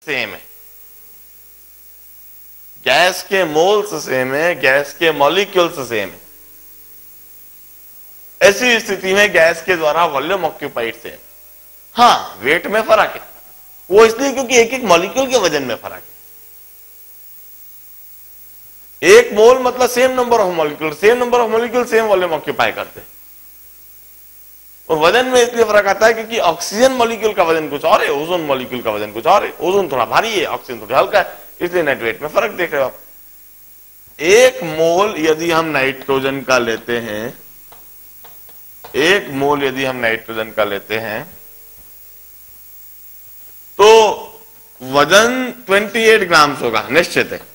Same है, gas के moles same है, गैस के मॉलिक्यूल्स सेम है। ऐसी स्थिति में गैस के द्वारा वॉल्यूम ऑक्यूपाइड सेम। हाँ, वेट में फर्क है, वो इसलिए क्योंकि एक एक मॉलिक्यूल के वजन में फर्क है। एक मोल मतलब same number of molecule, same number of molecule same volume occupy करते हैं। और वजन में इसलिए फर्क आता है क्योंकि ऑक्सीजन मॉलिक्यूल का वजन कुछ और है, ओजोन मॉलिक्यूल का वजन कुछ और है। ओजोन थोड़ा भारी है, ऑक्सीजन थोड़ा हल्का है, इसलिए नेट वेट में फर्क देख रहे हो आप। एक मोल यदि हम नाइट्रोजन का लेते हैं, एक मोल यदि हम नाइट्रोजन का लेते हैं तो वजन 28 ग्राम्स होगा, निश्चित है।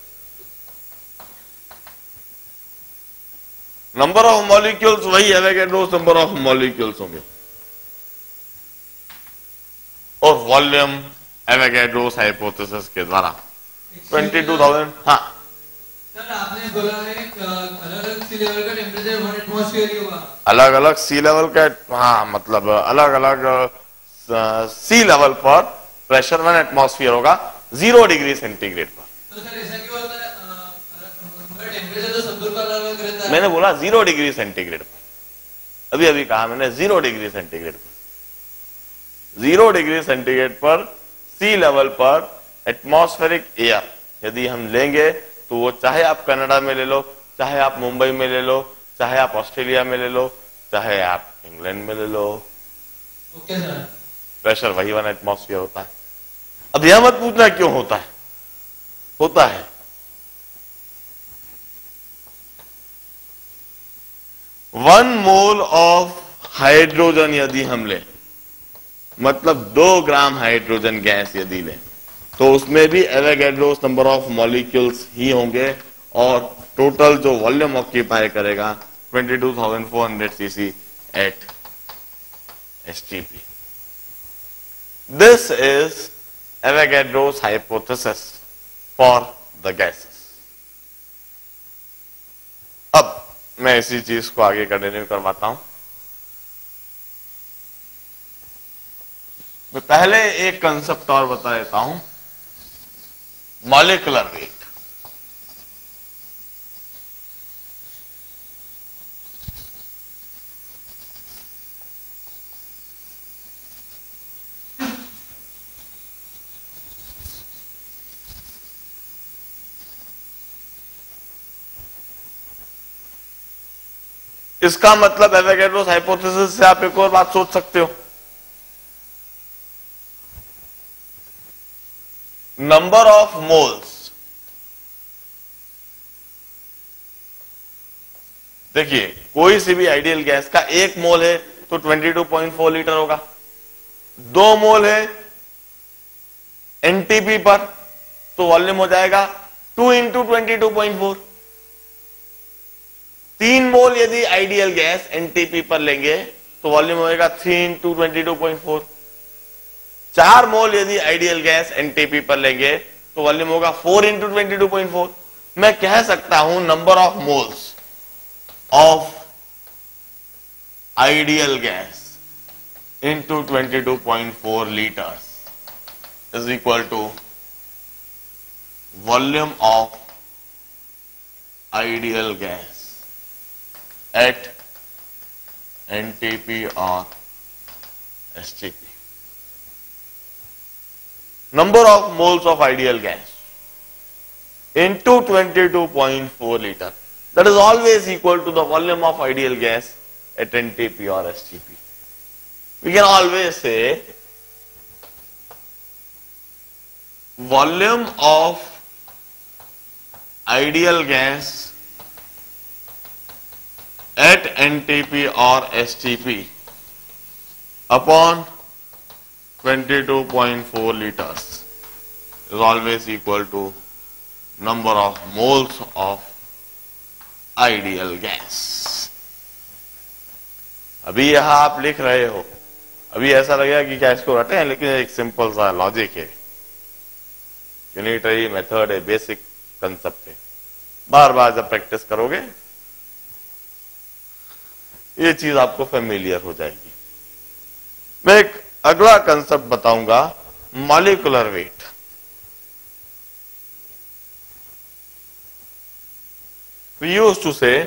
नंबर ऑफ मॉलिक्यूल्स वही एवोगैड्रोस नंबर ऑफ मॉलिक्यूल्स होंगे, और वॉल्यूम एवोगैड्रोस हाइपोथेसिस के द्वारा 22,000। हाँ सर, आपने बोला है अलग-अलग सी लेवल का टेम्परेचर 1 एटमॉस्फेयर ही होगा। अलग अलग सी लेवल का, हाँ मतलब अलग अलग सी लेवल पर प्रेशर 1 एटमॉस्फेयर होगा 0 डिग्री सेंटीग्रेड पर। तो सर ऐसा क्यों होता है? टेम्परेचर तो सब का अलग रहता है। मैंने बोला 0 डिग्री सेंटीग्रेड पर, अभी अभी कहा मैंने 0 डिग्री सेंटीग्रेड पर। 0 डिग्री सेंटीग्रेड पर सी लेवल पर एटमॉस्फेरिक एयर यदि हम लेंगे तो वो चाहे आप कनाडा में ले लो, चाहे आप मुंबई में ले लो, चाहे आप ऑस्ट्रेलिया में ले लो, चाहे आप इंग्लैंड में ले लो, ओके सर, प्रेशर वही 1 एटमॉस्फेयर होता है। अब यह मत पूछना क्यों होता है, होता है 1 मोल ऑफ हाइड्रोजन यदि हम लें, मतलब 2 ग्राम हाइड्रोजन गैस यदि लें, तो उसमें भी एवोगैड्रोस नंबर ऑफ मॉलिक्यूल्स ही होंगे, और टोटल जो वॉल्यूम ऑक्यूपाई करेगा 22,400 cc at STP. This is Avogadro's hypothesis for the gases. अब मैं इसी चीज को आगे कंटिन्यू करवाता हूं। मैं पहले एक कंसेप्ट और बता देता हूं, मॉलिक्यूलर वेट। इसका मतलब एवोगैड्रोस हाइपोथेसिस से आप एक और बात सोच सकते हो, नंबर ऑफ मोल्स। देखिए, कोई सी भी आइडियल गैस का 1 मोल है तो 22.4 लीटर होगा, 2 मोल है एनटीपी पर तो वॉल्यूम हो जाएगा 2 इंटू 22.4। 3 मोल यदि आइडियल गैस एनटीपी पर लेंगे तो वॉल्यूम होएगा 3 इंटू 22.4। 4 मोल यदि आइडियल गैस एनटीपी पर लेंगे तो वॉल्यूम होगा 4 इंटू 22.4। मैं कह सकता हूं number of moles of ideal gas into 22.4 litres is equal to volume of ideal gas at NTP or STP. Number of moles of ideal gas into 22.4 liter. That is always equal to the volume of ideal gas at NTP or STP. We can always say volume of ideal gas at NTP or STP upon 22.4 liters is always equal to number of moles of ideal gas. अभी यहां आप लिख रहे हो, अभी ऐसा लगेगा कि क्या इसको रटे हैं, लेकिन एक सिंपल सा लॉजिक है, यूनिटरी मेथड है, बेसिक कंसेप्ट है। बार बार जब प्रैक्टिस करोगे ये चीज आपको फेमिलियर हो जाएगी। मैं एक अगला कंसेप्ट बताऊंगा, molecular weight. we used to say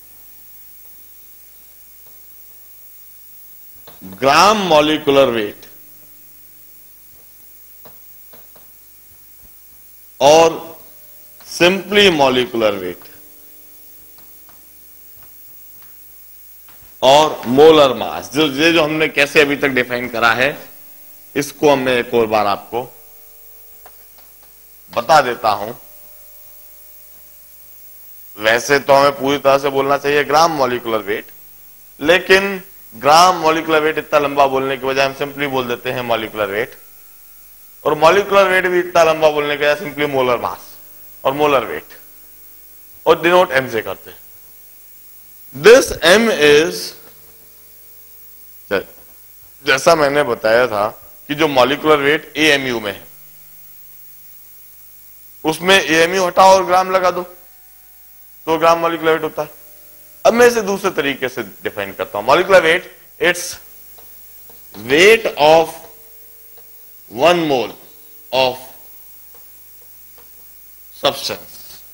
gram molecular weight और सिंपली मॉलिकुलर वेट और मोलर मास, जो हमने कैसे अभी तक डिफाइन करा है, इसको मैं एक और बार आपको बता देता हूं। वैसे तो हमें पूरी तरह से बोलना चाहिए ग्राम मॉलिकुलर वेट, लेकिन ग्राम मॉलिकुलर वेट इतना लंबा बोलने की बजाय हम सिंपली बोल देते हैं मॉलिकुलर वेट, और मॉलिकुलर वेट भी इतना लंबा बोलने के बजाय सिंपली मोलर मास और मोलर वेट, और डिनोट एम से करते हैं। दिस एम इज, जैसा मैंने बताया था कि जो मॉलिकुलर वेट एएमयू में है, उसमें एएमयू हटाओ और ग्राम लगा दो तो ग्राम मॉलिकुलर वेट होता है। अब मैं इसे दूसरे तरीके से डिफाइन करता हूं। Molecular weight, it's weight of 1 mole of substance.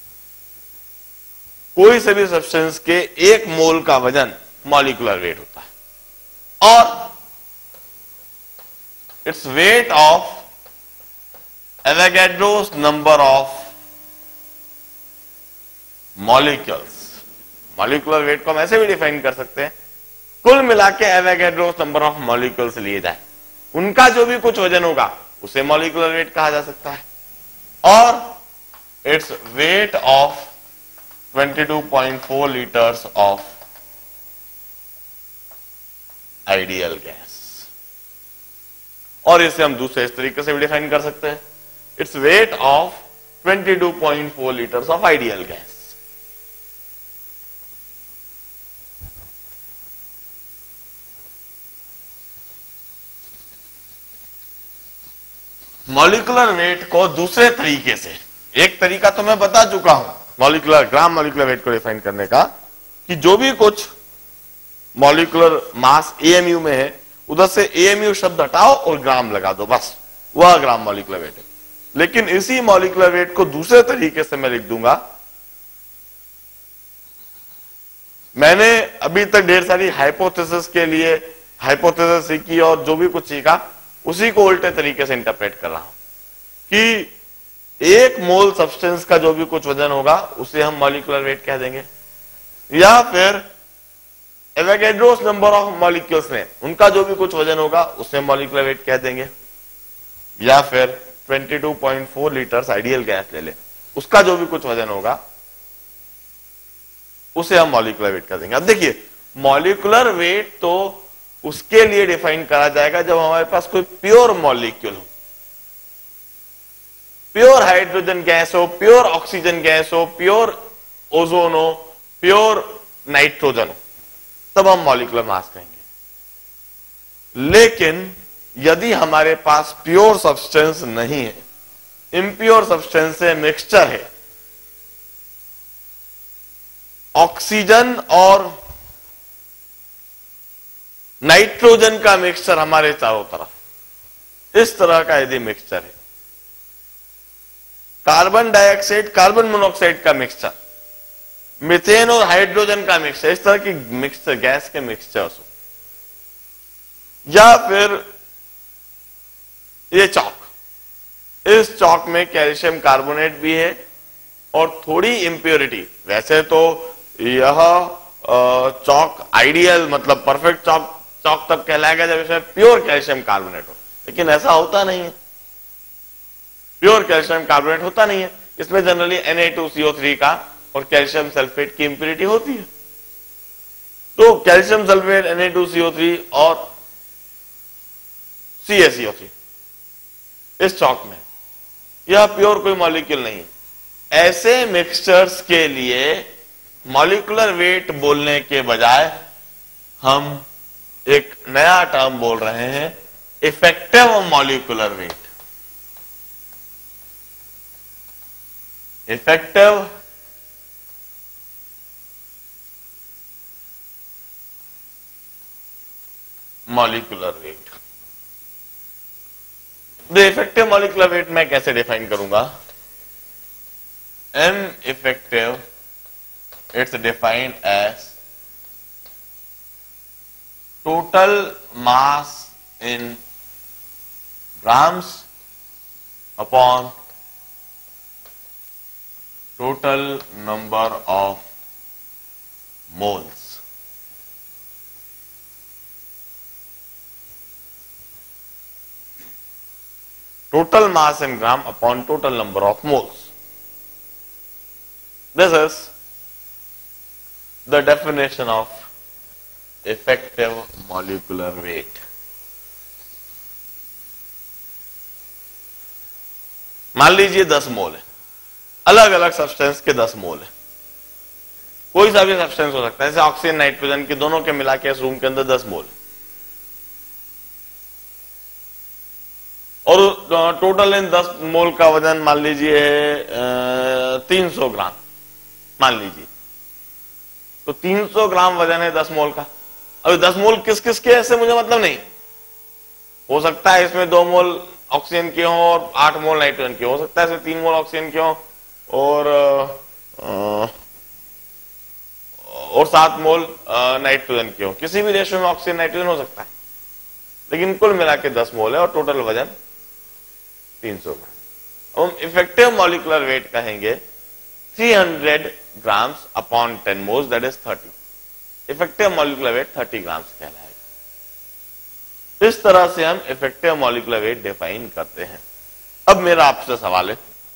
कोई से भी सब्सटेंस के 1 मोल का वजन मॉलिकुलर वेट होता है, और it's weight of Avogadro's number of molecules. Molecular weight को हम ऐसे भी डिफाइन कर सकते हैं, कुल मिला के एवोगैड्रोस नंबर ऑफ मॉलिक्यूल्स लिए जाए, उनका जो भी कुछ वजन होगा उसे मॉलिकुलर वेट कहा जा सकता है, और it's weight of 22.4 litres of ideal gas. और इसे हम दूसरे इस तरीके से भी डिफाइन कर सकते हैं, it's weight of 22.4 litres of ideal gas. Molecular weight को दूसरे तरीके से, एक तरीका तो मैं बता चुका हूं मॉलिकुलर ग्राम मॉलिकुलर वेट को डिफाइन करने का, कि जो भी कुछ मॉलिकुलर मास एएमयू में है उधर से एएमयू शब्द हटाओ और ग्राम लगा दो, बस वह ग्राम मॉलिकुलर वेट है। लेकिन इसी मॉलिकुलर वेट को दूसरे तरीके से मैं लिख दूंगा। मैंने अभी तक ढेर सारी हाइपोथेसिस के लिए हाइपोथेसिस सीखी और जो भी कुछ सीखा उसी को उल्टे तरीके से इंटरप्रेट कर रहा हूं कि 1 मोल सब्सटेंस का जो भी कुछ वजन होगा उसे हम मॉलिकुलर वेट कह देंगे, या फिर एवोगैड्रोस नंबर ऑफ मॉलिक्यूल्स में उनका जो भी कुछ वजन होगा उसे मॉलिकुलर वेट कह देंगे, या फिर 22.4 लीटर्स आइडियल गैस ले ले, उसका जो भी कुछ वजन होगा उसे हम मॉलिकुलर वेट कह देंगे। अब देखिए, मॉलिकुलर वेट तो उसके लिए डिफाइन करा जाएगा जब हमारे पास कोई प्योर मॉलिक्यूल हो, प्योर हाइड्रोजन गैस हो, प्योर ऑक्सीजन गैस हो, प्योर ओजोन हो, प्योर नाइट्रोजन हो, तब हम मॉलिकुलर मास कहेंगे। लेकिन यदि हमारे पास प्योर सब्सटेंस नहीं है, इम्प्योर सब्सटेंस से मिक्सचर है, ऑक्सीजन और नाइट्रोजन का मिक्सचर हमारे चारों तरफ, इस तरह का यदि मिक्सचर है, कार्बन डाइऑक्साइड कार्बन मोनोऑक्साइड का मिक्सचर, मीथेन और हाइड्रोजन का मिक्सचर, इस तरह की मिक्सचर गैस के मिक्सचर्स हो, या फिर ये चौक, इस चौक में कैल्शियम कार्बोनेट भी है और थोड़ी इंप्योरिटी, वैसे तो यह चौक आइडियल मतलब परफेक्ट चौक तब कहलाएगा जब इसमें प्योर कैल्शियम कार्बोनेट हो, लेकिन ऐसा होता नहीं है, प्योर कैल्शियम कार्बोनेट होता नहीं है, इसमें जनरली Na2CO3 का और कैल्शियम सल्फेट की इंप्योरिटी होती है। तो कैल्शियम सल्फेट, Na2CO3 और CaCO3 इस चौक में, यह प्योर कोई मॉलिक्यूल नहीं है। ऐसे मिक्सचर्स के लिए मॉलिकुलर वेट बोलने के बजाय हम एक नया टर्म बोल रहे हैं, effective molecular weight. Effective molecular weight. The effective molecular weight मैं कैसे डिफाइन करूंगा? M effective it's defined as total mass in grams upon total number of moles. Total mass in gram upon total number of moles. This is the definition of effective molecular weight. मान लीजिए 10 मोल है, अलग अलग substance के 10 मोल है, कोई सा भी सब्सटेंस हो सकता है, जैसे ऑक्सीजन नाइट्रोजन के दोनों के मिला के इस रूम के अंदर 10 मोल है, और टोटल इन 10 मोल का वजन मान लीजिए 300 ग्राम मान लीजिए, तो 300 ग्राम वजन है 10 मोल का। अभी 10 मोल किस किस के ऐसे मुझे मतलब नहीं, हो सकता है इसमें 2 मोल ऑक्सीजन के हों और 8 मोल नाइट्रोजन के, हो सकता है इसमें 3 मोल ऑक्सीजन के हों और 7 मोल नाइट्रोजन के हों, किसी भी रेशियो में ऑक्सीजन नाइट्रोजन हो सकता है, लेकिन कुल मिला के 10 मोल है और टोटल वजन 300 ग्राम। हम इफेक्टिव मॉलिक्यूलर वेट कहेंगे 300 grams upon 10 moles, that is 30। Effective molecular weight 30 grams कहलाएगा। इस तरह से हम इफेक्टिव मॉलिक्यूलर वेट डिफाइन करते हैं। अब मेरा आपसे सवाल है,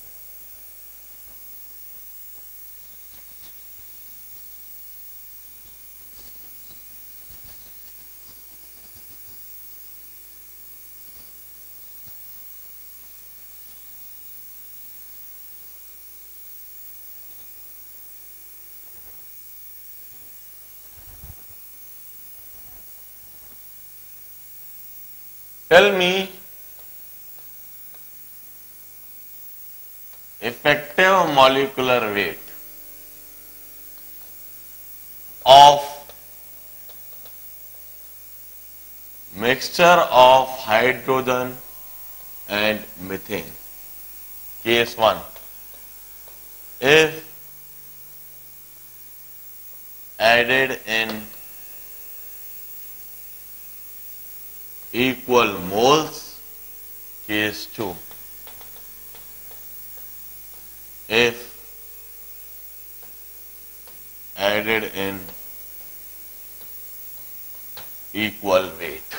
tell me effective molecular weight of mixture of hydrogen and methane. Case 1. If added in equal moles. Case 2. If added in equal weight.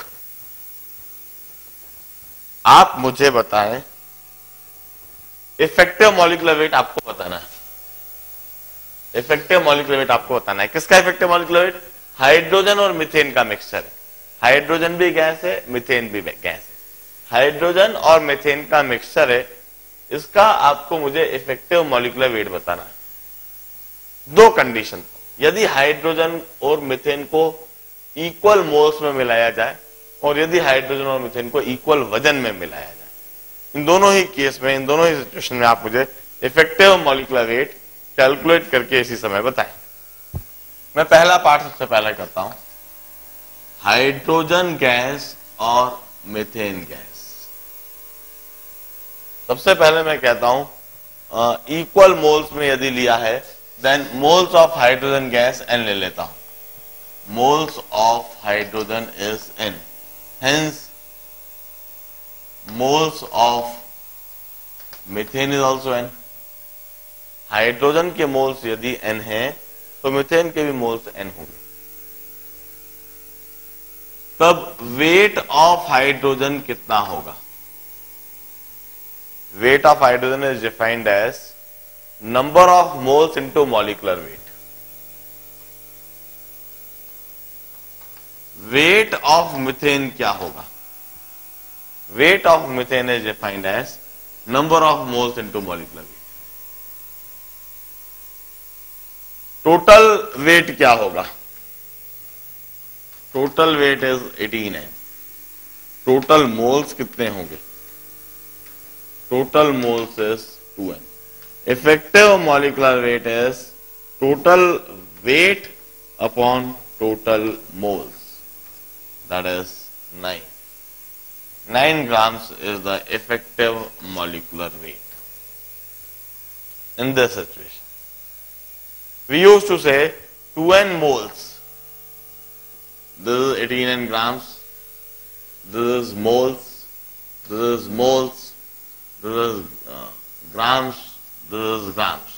आप मुझे बताएं, इफेक्टिव मॉलिक्यूलर वेट आपको बताना है। इफेक्टिव मॉलिक्यूलर वेट आपको बताना है। किसका इफेक्टिव मॉलिक्यूलर वेट? हाइड्रोजन और मीथेन का मिक्सचर है। हाइड्रोजन भी गैस है, मीथेन भी गैस है। हाइड्रोजन और मीथेन का मिक्सचर है, इसका आपको मुझे इफेक्टिव मॉलिक्यूलर वेट बताना है। दो कंडीशन, यदि हाइड्रोजन और मीथेन को इक्वल मोल्स में मिलाया जाए और यदि हाइड्रोजन और मीथेन को इक्वल वजन में मिलाया जाए, इन दोनों ही केस में, इन दोनों ही सिचुएशन में आप मुझे इफेक्टिव मॉलिक्यूलर वेट कैलकुलेट करके इसी समय बताएं। मैं पहला पार्ट सबसे पहले करता हूं, हाइड्रोजन गैस और मीथेन गैस। सबसे पहले मैं कहता हूं इक्वल मोल्स में यदि लिया है, then moles of hydrogen gas n ले लेता हूं। Moles of hydrogen is n, hence moles of methane is also n। Hydrogen के मोल्स यदि n है तो मीथेन के भी मोल्स n होंगे। तब वेट ऑफ हाइड्रोजन कितना होगा? Weight of hydrogen is defined as number of moles into molecular weight. Weight of methane क्या होगा? Weight of methane is defined as number of moles into molecular weight. Total weight क्या होगा? Total weight is 18 है। Total moles कितने होंगे? Total moles is 2n। Effective molecular weight is total weight upon total moles, that is 9। 9 grams is the effective molecular weight in this situation. We used to say 2n moles. This is 18n grams. This is moles. This is moles. This is grams. This is grams.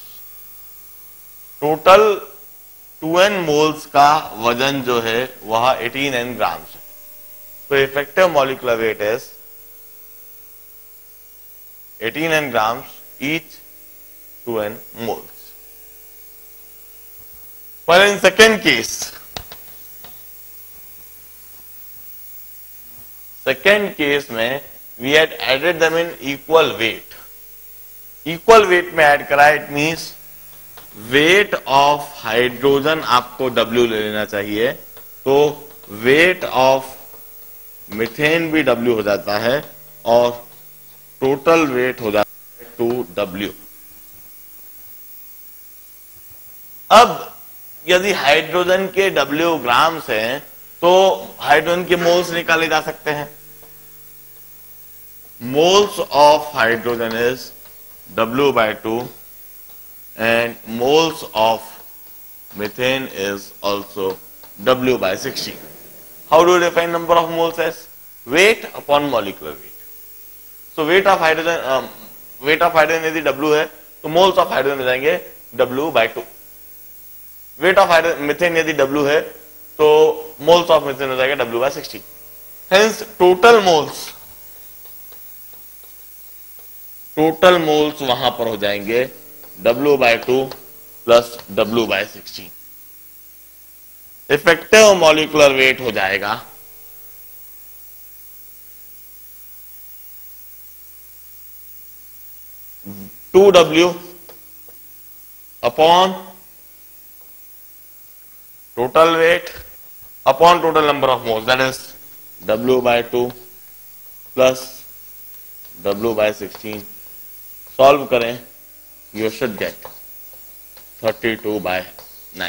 Total 2n moles का वजन जो है वह 18n grams है. तो effective molecular weight is 18n grams each 2n moles. But in second case, में we had added them in equal weight. Equal weight में add करा, it means weight of hydrogen आपको W ले लेना चाहिए, तो वेट ऑफ मीथेन भी W हो जाता है और टोटल वेट हो जाता है 2W. अब यदि हाइड्रोजन के W ग्राम्स हैं तो हाइड्रोजन के मोल्स निकाले जा सकते हैं. Moles of hydrogen is W/2 and moles of methane is also W/16. How do you define number of moles as? Weight upon molecular weight. So weight of hydrogen यदि W है तो moles of hydrogen हो जाएंगे W/2. Weight of methane यदि W है तो moles of methane हो जाएगा W/16. Hence total moles वहां पर हो जाएंगे W/2 plus W/16. Effective molecular wait हो जाएगा 2W upon total weight upon total number of moles, that is W/2 plus W/16. Solve करें, you should get 32/9.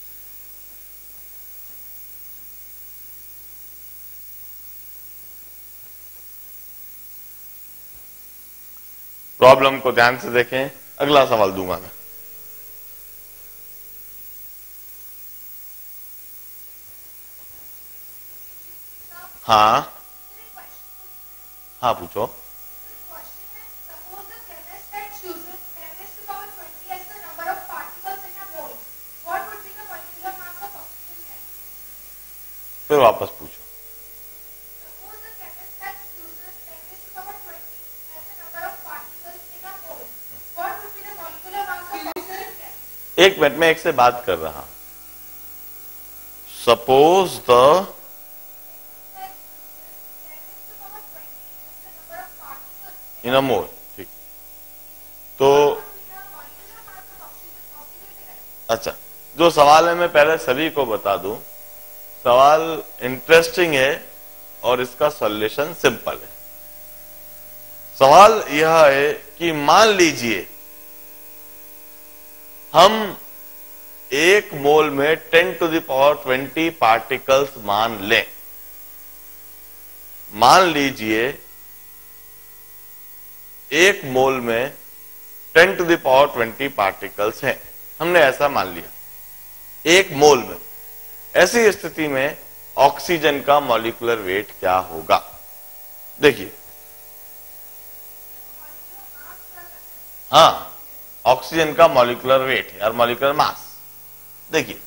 प्रॉब्लम को ध्यान से देखें, अगला सवाल दूंगा मैं. हाँ पूछो. फिर वापस पूछो. एक मिनट में एक से बात कर रहा. Suppose the in a mole. ठीक. तो अच्छा, जो सवाल है मैं पहले सभी को बता दूं. सवाल इंटरेस्टिंग है और इसका सॉल्यूशन सिंपल है. सवाल यह है कि मान लीजिए हम एक मोल में 10⁻20 पार्टिकल्स मान लें. मान लीजिए एक मोल में 10⁻20 पार्टिकल्स हैं. हमने ऐसा मान लिया एक मोल में. ऐसी स्थिति में ऑक्सीजन का मॉलिक्यूलर वेट क्या होगा? देखिए, हाँ, ऑक्सीजन का मॉलिक्यूलर वेट है और मॉलिक्यूलर मास. देखिए,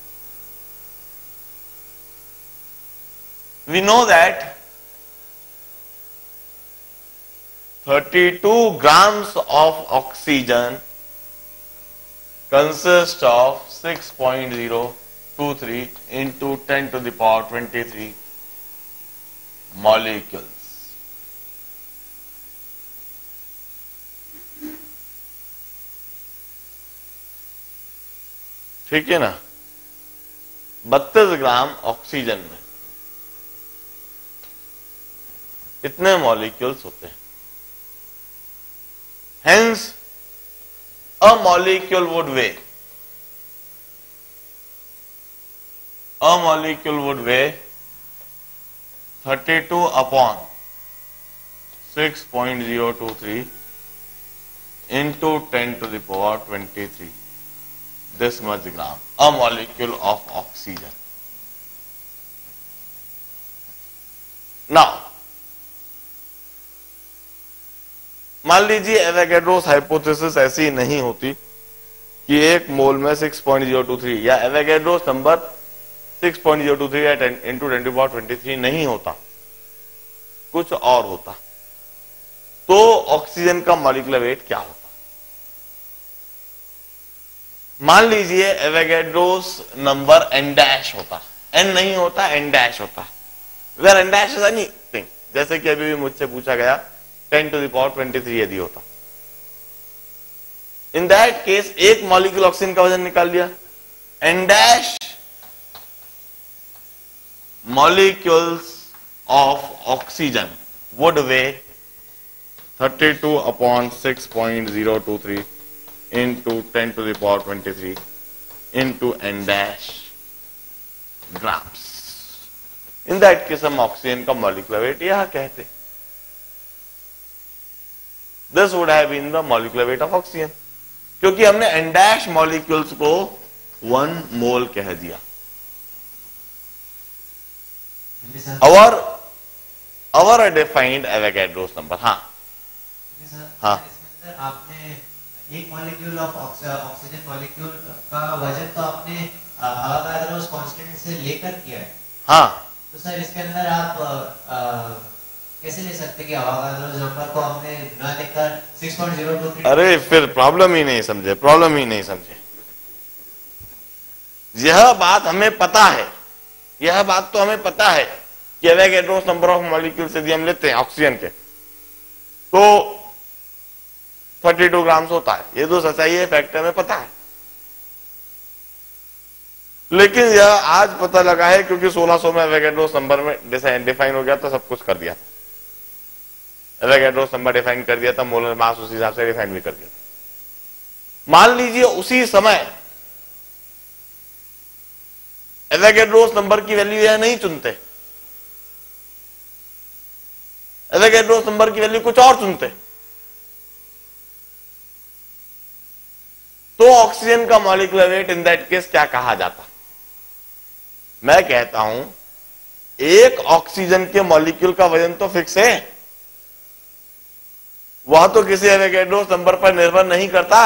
we know that 32 grams of oxygen consist of 6.023 into 10⁻23 molecules. ठीक है ना? 32 ग्राम ऑक्सीजन में इतने मॉलिक्यूल्स होते हैं. Hence, a molecule would weigh 32 upon 6.023 into 10⁻23 this much gram, a molecule of oxygen. Now, मान लीजिए एवोगैड्रोस हाइपोथेसिस ऐसी नहीं होती कि एक मोल में 6.023 या एवोगैड्रोस नंबर 6.023 इंटू 10⁻23 नहीं होता, कुछ और होता, तो ऑक्सीजन का मॉलिक्यूलर वेट क्या होता? मान लीजिए एवोगैड्रोस नंबर n डैश होता, n नहीं होता, n डैश होता, where n dash is anything, जैसे कि अभी भी मुझसे पूछा गया 10⁻23 यदि होता, इन दैट केस एक मॉलिक्यूल ऑक्सीजन का वजन निकाल लिया, n dash molecules of oxygen would weigh 32/6.023 into 10⁻23 into n dash grams. In that case हम ऑक्सीजन का molecular weight यह कहते, this would have been the molecular weight of oxygen, क्योंकि हमने n dash molecules को 1 मोल कह दिया. our defined Avogadro's number. हाँ हाँ, आपने एक मॉलिक्यूल ऑफ ऑक्सीजन मॉलिक्यूल का वजन तो आपने अवोगाड्रोस कांस्टेंट से लेकर किया है. हाँ, तो सर इसके अंदर आप कैसे ले सकते कि अवोगाड्रोस नंबर को हमने न लेकर 6.023? अरे फिर प्रॉब्लम ही नहीं समझे, प्रॉब्लम ही नहीं समझे. यह बात हमें पता है, यह बात तो हमें पता है कि एवोगाड्रोस नंबर ऑफ मॉलिक्यूल्स यदि हम लेते हैं ऑक्सीजन के तो 32 ग्राम्स होता है, ये तो सच्चाई है, फैक्ट हमें पता है. लेकिन यह आज पता लगा है क्योंकि 1600 में एवोगाड्रोस नंबर में डिफाइन हो गया था, सब कुछ कर दिया था. एवोगाड्रोस नंबर डिफाइन कर दिया था, मोलर मास उसी हिसाब से डिफाइन भी कर दिया था. मान लीजिए उसी समय एवोगाड्रोस नंबर की वैल्यू यह नहीं चुनते, एवोगाड्रोस नंबर की वैल्यू कुछ और चुनते, तो ऑक्सीजन का molecular weight in that case क्या कहा जाता? मैं कहता हूं एक ऑक्सीजन के मॉलिक्यूल का वजन तो फिक्स है, वह तो किसी एवोगाड्रोस नंबर पर निर्भर नहीं करता.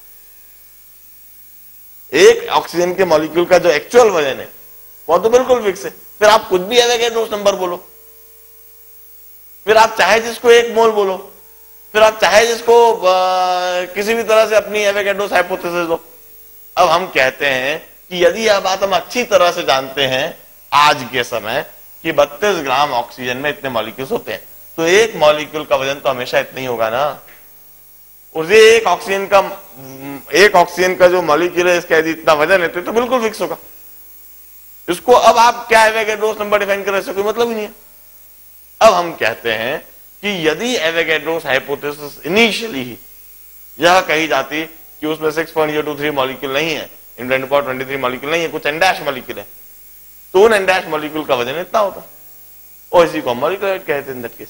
एक ऑक्सीजन के मॉलिक्यूल का जो एक्चुअल वजन है वो तो बिल्कुल फिक्स है. फिर आप कुछ भी एवोगाड्रोस नंबर बोलो, फिर आप चाहे जिसको 1 मोल बोलो, फिर आप चाहे जिसको किसी भी तरह से अपनी एवोगाड्रोस हाइपोथेसिस दो. अब हम कहते हैं कि यदि यह बात हम अच्छी तरह से जानते हैं आज के समय कि 32 ग्राम ऑक्सीजन में इतने मॉलिक्यूल्स होते हैं, तो एक मॉलिक्यूल का वजन तो हमेशा इतना ही होगा ना. उसे एक ऑक्सीजन का जो मॉलिक्यूल है इसका यदि इतना वजन है तो बिल्कुल फिक्स होगा. इसको अब आप क्या एवोगाड्रोस नंबर डिफाइन कर रहे, कोई मतलब ही नहीं है. अब हम कहते हैं कि यदि एवोगाड्रोस हाइपोथेसिस इनिशियली ही यह कही जाती कि उसमें 6.023 मॉलिक्यूल नहीं है, इन 10⁻23 मॉलिक्यूल नहीं है, कुछ n डैश मॉलिक्यूल है, तो उन n डैश मॉलिक्यूल का वजन इतना होता और इसी को मॉलिक्यूलर वेट कहते हैं इन दैट केस.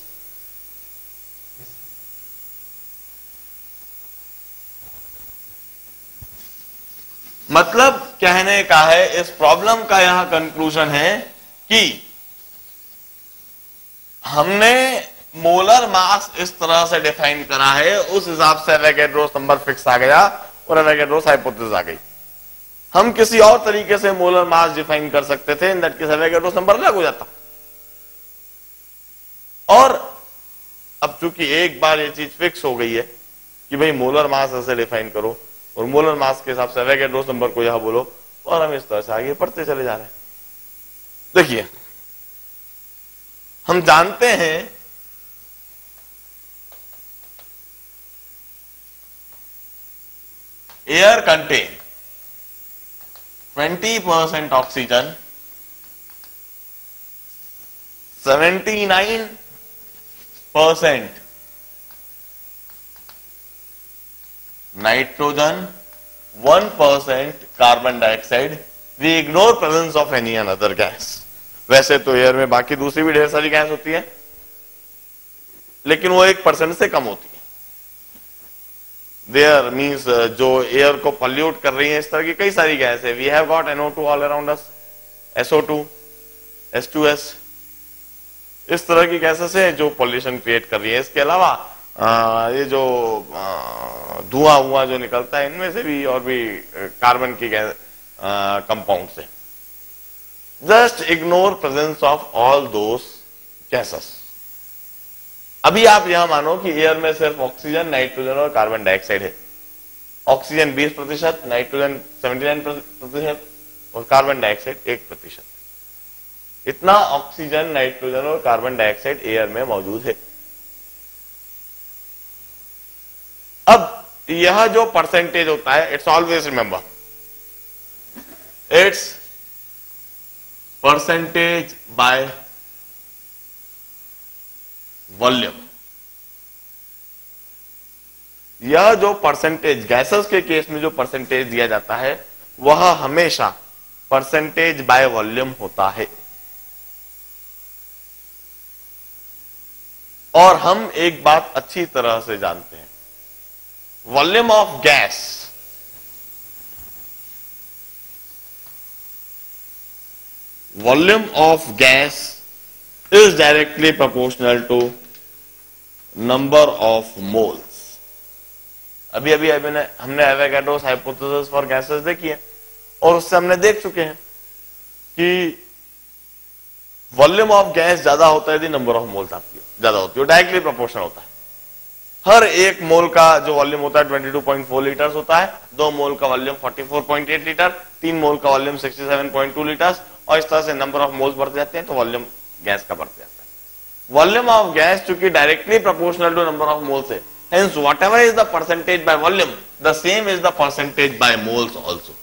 मतलब कहने का है, इस प्रॉब्लम का यह कंक्लूजन है कि हमने मोलर मास इस तरह से डिफाइन करा है, उस हिसाब से एवोगाड्रोस नंबर फिक्स आ गया और एवोगाड्रोस हाइपोथेसिस आ गई. हम किसी और तरीके से मोलर मास डिफाइन कर सकते थे, in that case Avogadro's number अलग हो जाता. और अब चूंकि एक बार ये चीज फिक्स हो गई है कि भाई मोलर मास ऐसे डिफाइन करो और मोलर मास के हिसाब से एवोगाड्रोस नंबर को यह बोलो, और हम इस तरह से आगे पढ़ते चले जा रहे हैं. देखिए, हम जानते हैं air contain 20% oxygen, 79% nitrogen, 1% carbon dioxide. We ignore presence of any another gas. वैसे तो एयर में बाकी दूसरी भी ढेर सारी गैस होती है, लेकिन वो 1% से कम होती है. देयर मीन्स जो एयर को पॉल्यूट कर रही है, इस तरह की कई सारी गैस है। We have got NO2 all around us, SO2, H2S, इस तरह की गैसेस है जो पॉल्यूशन क्रिएट कर रही है। इसके अलावा ये जो धुआं हुआ जो निकलता है, इनमें से भी और भी कार्बन की कंपाउंड से। Just ignore presence of all those gases. अभी आप यहां मानो कि एयर में सिर्फ ऑक्सीजन, नाइट्रोजन और कार्बन डाइऑक्साइड है। ऑक्सीजन 20%, नाइट्रोजन 79% और कार्बन डाइऑक्साइड 1%। इतना ऑक्सीजन, नाइट्रोजन और कार्बन डाइऑक्साइड एयर में मौजूद है। अब यह जो परसेंटेज होता है, it's always remember, it's percentage by volume. यह जो परसेंटेज गैसेस के केस में जो परसेंटेज दिया जाता है, वह हमेशा परसेंटेज बाय वॉल्यूम होता है। और हम एक बात अच्छी तरह से जानते हैं, volume of gas is directly proportional to number of moles। अभी हमने एवोगाड्रोस हाइपोथेसिस फॉर गैसेस देखी है और उससे हमने देख चुके हैं कि वॉल्यूम ऑफ गैस ज्यादा होता है यदि नंबर ऑफ मोल्स आपकी ज्यादा होती है, डायरेक्टली प्रोपोर्शनल होता है। हर एक मोल का जो वॉल्यूम होता है 22.4 लीटर्स होता है, 2 मोल का वॉल्यूम 44.8 लीटर, 3 मोल का वॉल्यूम 67.2 लीटर्स, और इस तरह से नंबर ऑफ मोल्स बढ़ते जाते हैं तो वॉल्यूम गैस का बढ़ते जाता है। वॉल्यूम ऑफ गैस चूंकि directly proportional to number of moles है, hence whatever is the percentage by volume, the same is the percentage by moles also.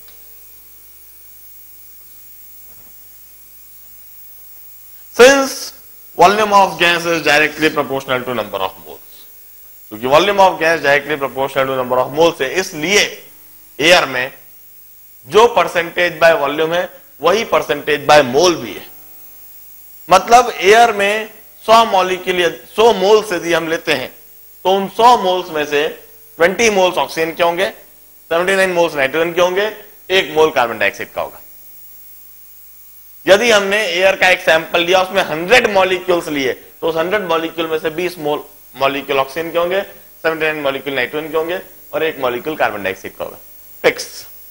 Since volume of gas is directly proportional to number of moles, क्योंकि volume of gas directly proportional to number of moles है, इसलिए air में जो percentage by volume है वही percentage by mole भी है। मतलब एयर में 100 मॉलिक्यूल 100 मोल्स यदि हम लेते हैं तो उन 100 मोल्स में से 20 मोल्स ऑक्सीजन के होंगे, 79 मोल्स नाइट्रोजन के होंगे, 1 मोल कार्बन डाइऑक्साइड का होगा। यदि हमने एयर का एक सैंपल लिया, उसमें 100 मॉलिक्यूल्स लिए, तो उस 100 मॉलिक्यूल में से 20 मॉलिक्यूल ऑक्सीजन के होंगे, 79 मॉलिक्यूल नाइट्रोजन के होंगे और 1 मॉलिक्यूल कार्बन डाइऑक्साइड का होगा। फिक्स।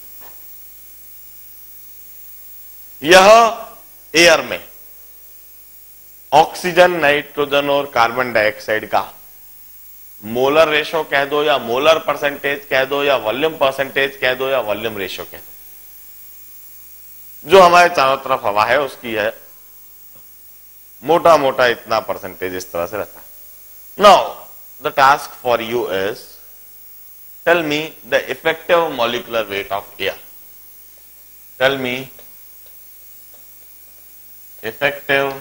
यह एयर में ऑक्सीजन, नाइट्रोजन और कार्बन डाइऑक्साइड का मोलर रेशो कह दो या मोलर परसेंटेज कह दो या वॉल्यूम परसेंटेज कह दो या वॉल्यूम रेशो कह दो, जो हमारे चारों तरफ हवा है उसकी है मोटा मोटा इतना परसेंटेज इस तरह से रहता है। Now the task for you is tell me the effective molecular weight of air. Tell me effective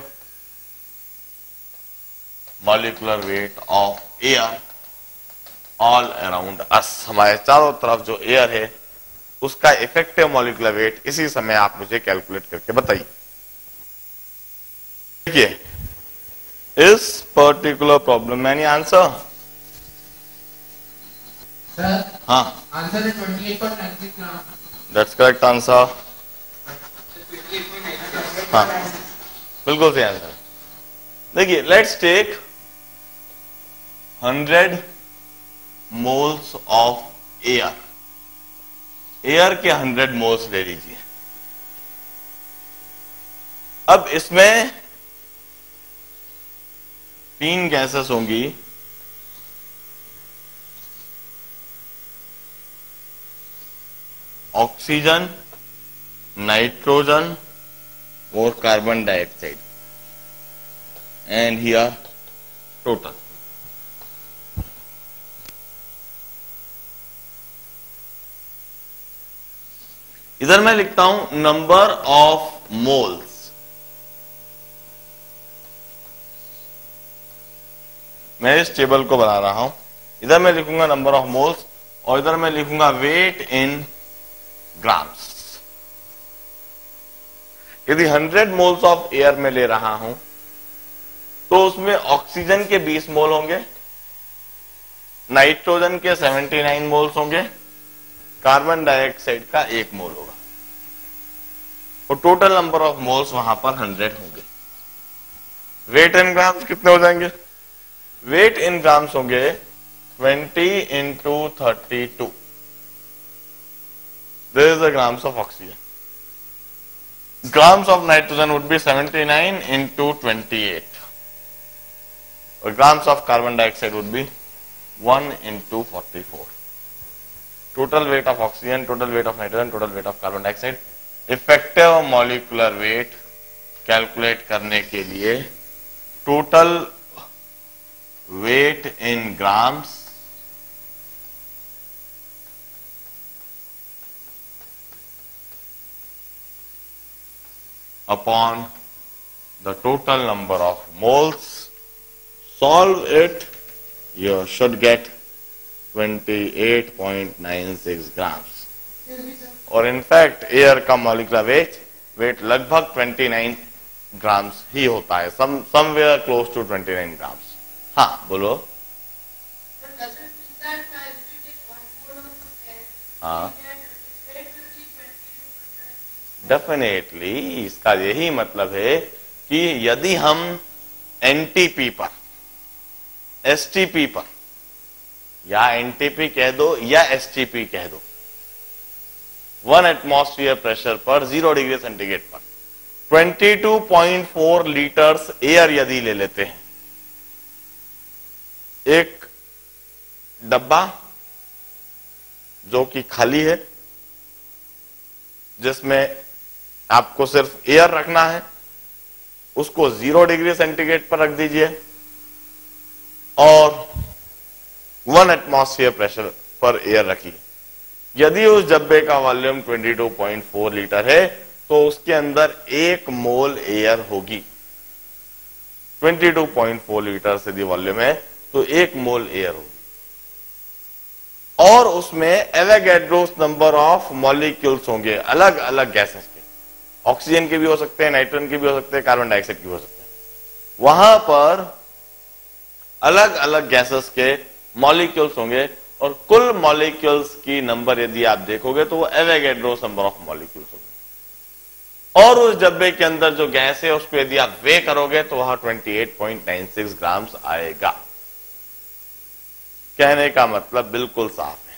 molecular weight of air all around us. हमारे चारों तरफ जो एयर है उसका इफेक्टिव मॉलिक्यूलर वेट इसी समय आप मुझे कैलकुलेट करके बताइए। देखिए, इस पर्टिकुलर प्रॉब्लम में एनी आंसर? सर, हाँ, आंसर है 28.96 ग्राम। That's correct answer. हाँ, बिल्कुल सही आंसर। देखिए, let's take 100 moles of air. Air के 100 मोल्स ले लीजिए। अब इसमें 3 गैसेस होंगी, ऑक्सीजन, नाइट्रोजन और carbon dioxide, and here total. इधर मैं लिखता हूं नंबर ऑफ मोल्स। मैं इस टेबल को बना रहा हूं। इधर मैं लिखूंगा नंबर ऑफ मोल्स और इधर मैं लिखूंगा वेट इन ग्राम्स। यदि 100 मोल्स ऑफ एयर में ले रहा हूं तो उसमें ऑक्सीजन के 20 मोल होंगे, नाइट्रोजन के 79 मोल्स होंगे, कार्बन डाइऑक्साइड का 1 मोल होगा, और टोटल नंबर ऑफ मोल्स वहां पर 100 होंगे। वेट इन ग्राम्स कितने हो जाएंगे? वेट इन ग्राम्स होंगे 20 into 32, this is the grams of oxygen. Grams of nitrogen would be 79 into 28, or grams of carbon dioxide would be 1 into 44. Total weight of oxygen, total weight of nitrogen, total weight of carbon dioxide. Effective molecular weight calculate करने के लिए total weight in grams upon the total number of moles, solve it, you should get 28.96 grams. और in fact air का molecular weight लगभग 29 grams ही होता है, somewhere close to 29 grams. हाँ बोलो। हाँ डेफिनेटली, इसका यही मतलब है कि यदि हम एनटीपी पर, एसटीपी पर, या एनटीपी कह दो या एसटीपी कह दो, 1 एटमॉस्फेयर प्रेशर पर 0 डिग्री सेंटीग्रेड पर 22.4 लीटर्स एयर यदि ले लेते हैं, एक डब्बा जो कि खाली है, जिसमें आपको सिर्फ एयर रखना है, उसको 0 डिग्री सेंटीग्रेड पर रख दीजिए और 1 एटमॉस्फेयर प्रेशर पर एयर रखिए। यदि उस डब्बे का वॉल्यूम 22.4 लीटर है तो उसके अंदर 1 मोल एयर होगी। 22.4 लीटर से यदि वॉल्यूम है तो 1 मोल एयर होगी, और उसमें एवोगैड्रोस नंबर ऑफ मॉलिक्यूल्स होंगे अलग अलग गैसेस के, ऑक्सीजन के भी हो सकते हैं, नाइट्रोजन के भी हो सकते हैं, कार्बन डाइऑक्साइड के भी हो सकते हैं। वहां पर अलग अलग गैसेस के मॉलिक्यूल्स होंगे, और कुल मॉलिक्यूल्स की नंबर यदि आप देखोगे तो वो एवोगैड्रोस नंबर ऑफ मॉलिक्यूल्स होंगे, और उस डब्बे के अंदर जो गैस है उसको यदि आप वे करोगे तो वहां 28.96 ग्राम्स आएगा। कहने का मतलब बिल्कुल साफ है।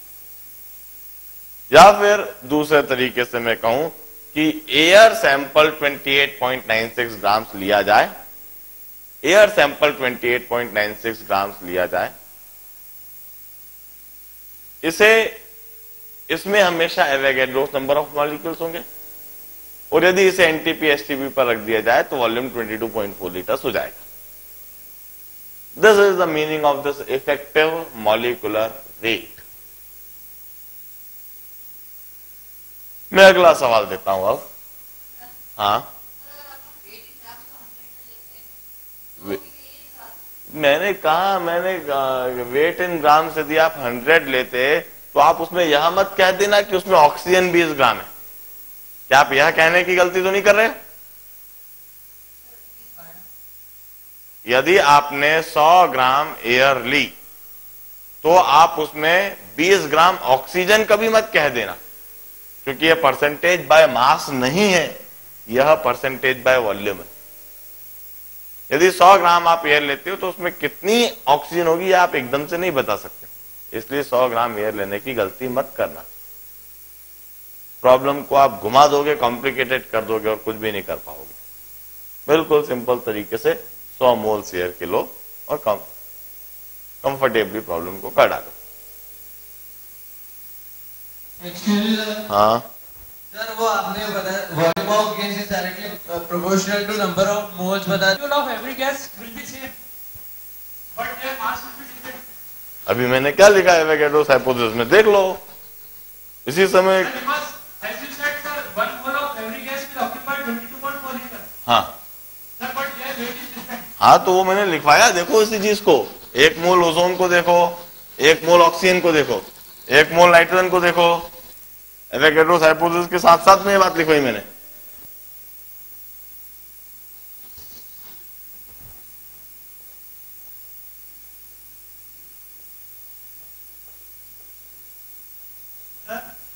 या फिर दूसरे तरीके से मैं कहूं कि एयर सैंपल 28.96 ग्राम्स लिया जाए, एयर सैंपल 28.96 ग्राम्स लिया जाए, इसमें हमेशा एवोगैड्रोस नंबर ऑफ मॉलिक्यूल्स होंगे, और यदि इसे एनटीपी एसटीपी पर रख दिया जाए तो वॉल्यूम 22.4 लीटर्स हो जाएगा। This is the meaning of this effective molecular weight. मैं अगला सवाल देता हूं अब। हाँ, मैंने कहा वेट इन ग्राम से यदि आप 100 लेते तो आप उसमें यह मत कह देना कि उसमें ऑक्सीजन 20 ग्राम है। क्या आप यह कहने की गलती तो नहीं कर रहे? यदि आपने 100 ग्राम एयर ली तो आप उसमें 20 ग्राम ऑक्सीजन कभी मत कह देना, क्योंकि यह परसेंटेज बाय मास नहीं है, यह परसेंटेज बाय वॉल्यूम है। यदि 100 ग्राम आप एयर लेते हो तो उसमें कितनी ऑक्सीजन होगी यह आप एकदम से नहीं बता सकते, इसलिए 100 ग्राम एयर लेने की गलती मत करना। प्रॉब्लम को आप घुमा दोगे, कॉम्प्लिकेटेड कर दोगे और कुछ भी नहीं कर पाओगे। बिल्कुल सिंपल तरीके से 100 मोल्स एयर के लो और कंफर्टेबली प्रॉब्लम को कर डालो। हाँ सर, वो आपने बताया volume of gas is directly proportional to number of moles बताया। Molecule of every gas will be same but their mass will be different. अभी मैंने क्या लिखा है एवोगैड्रोस हाइपोथेसिस में, देख लो इसी समय। हाँ हाँ, तो वो मैंने लिखवाया, देखो इसी चीज को। 1 मोल ओजोन को देखो, 1 मोल ऑक्सीजन को देखो, 1 मोल नाइट्रोजन को देखो। एवोगैड्रोस हाइपोथेसिस के साथ साथ में ये बात लिखवाई मैंने।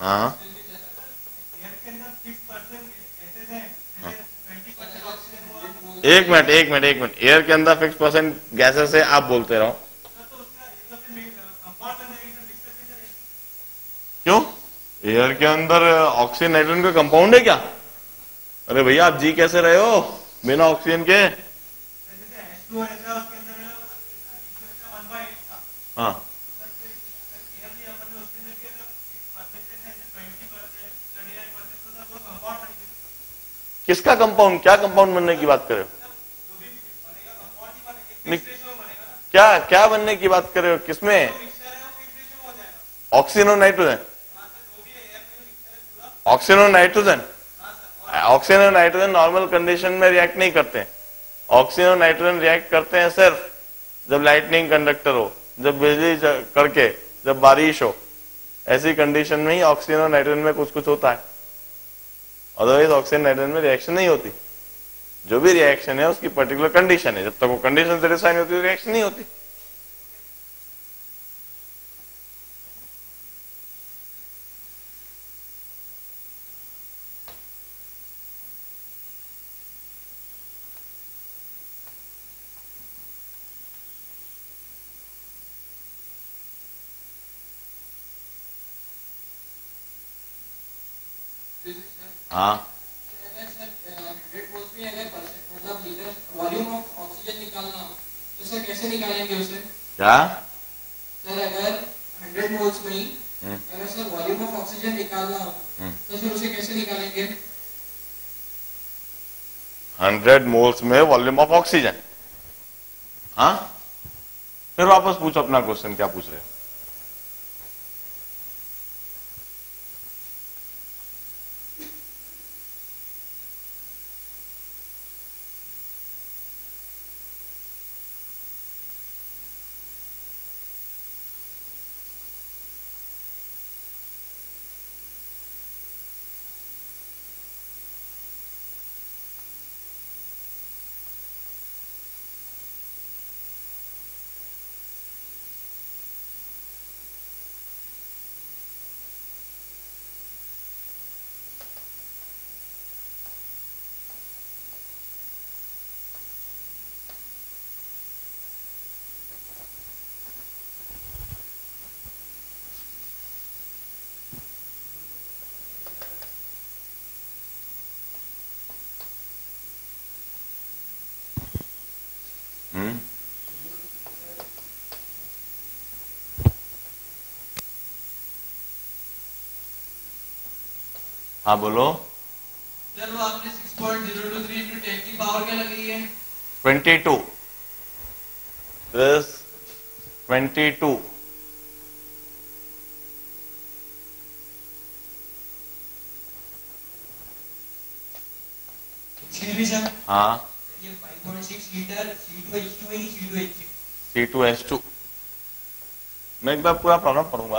हाँ एयर के अंदर 6% गैसेस हैं, जैसे 20% ऑक्सीजन हुआ, एक मिनट एक मिनट एक मिनट, एयर के अंदर 6% गैसेस है, आप बोलते रहो। तो उसका ये तो फिर कंपाउंड बन जाएगी, तो मिक्सर कैसे रहेगी? क्यों? एयर के अंदर ऑक्सीजन नाइट्रोजन का कंपाउंड है क्या? अरे भैया आप जी कैसे रहे हो बिना ऑक्सीजन के? जैसे H2 रहता है, उसके अंदर H2 1/8 था, हाँ एयर लिया अपन ने, उसके अंदर भी अगर परसेंटेज है 20%, 39%, तो वो कंपाउंड बनेगी। किसका कंपाउंड? क्या कंपाउंड बनने की बात कर रहे हो? जो भी बनेगा कंपाउंड ही बनेगा, नहीं। मिक्स रेशियो में बनेगा ना, क्या क्या बनने की बात कर रहे हो? किसमें? जो मिक्सचर है वो मिक्स रेशियो में हो जाएगा। ऑक्सीजन और नाइट्रोजन? हाँ सर, जो भी है एयर में जो मिक्सचर है पूरा। ऑक्सीजन और नाइट्रोजन? हाँ सर, ऑक्सीजन और नाइट्रोजन नॉर्मल कंडीशन में रिएक्ट नहीं करते हैं। ऑक्सीजन और नाइट्रोजन रिएक्ट करते हैं सिर्फ जब लाइटनिंग कंडक्टर हो, जब बिजली कड़के, जब बारिश हो, ऐसी कंडीशन में ही ऑक्सीजन और नाइट्रोजन में कुछ कुछ होता है। अदरवाइज ऑक्सीजन नाइट्रोजन में रिएक्शन नहीं होती। जो भी रिएक्शन है उसकी पर्टिकुलर कंडीशन है, जब तक वो कंडीशन सेटिस्फाई नहीं होती रिएक्शन नहीं होती। हाँ वॉल्यूम ऑफ ऑक्सीजन निकालना, तो सर कैसे निकालेंगे उसे? क्या? सर अगर 100 मोल्स में ही अगर सर वॉल्यूम ऑफ ऑक्सीजन निकालना हो, तो सर उसे कैसे निकालेंगे? 100 मोल्स में वॉल्यूम ऑफ ऑक्सीजन? हाँ, फिर वापस पूछो अपना क्वेश्चन, क्या पूछ रहे हो? हाँ बोलो। सर वो आपने 6.023 into 10 की पावर क्या लगाई है? 22 this 22 एक्चुअली भी सर हाँ ये 5.6 लीटर C2H2 है, C2H6। C2H2। मैं एक बार पूरा प्रॉब्लम पढ़ूंगा।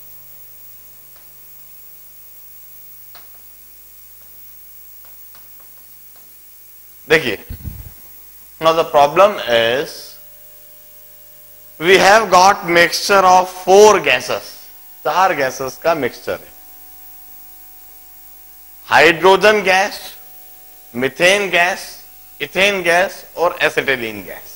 देखिए, now the problem is we have got mixture of 4 gases, 4 gases का मिक्सचर है। Hydrogen gas, methane gas, ethane gas और एसिटिलीन गैस।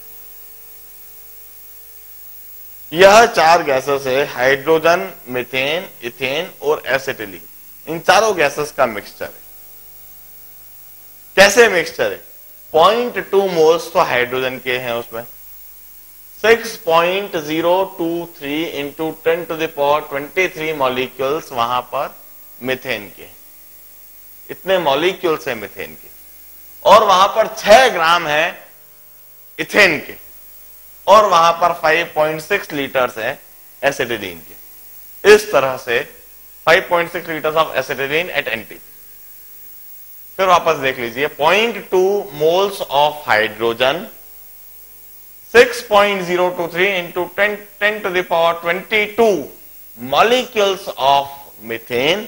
यह 4 गैसेस है, हाइड्रोजन, मीथेन, इथेन और एसिटिलीन। इन चारों गैसेस का मिक्सचर है। कैसे मिक्सचर है? 0.2 मोल्स तो हाइड्रोजन के हैं उसमें, 6.023 इंटू 10⁻23 मॉलिक्यूल्स वहां पर मीथेन के, इतने मॉलिक्यूल्स है मीथेन के, और वहां पर 6 ग्राम है इथेन के, और वहां पर 5.6 लीटर्स है एसिटिलीन के। इस तरह से 5.6 litres of acetylene at NT. फिर वापस देख लीजिए, 0.2 moles of hydrogen, 6.023 into 10⁻22 molecules of methane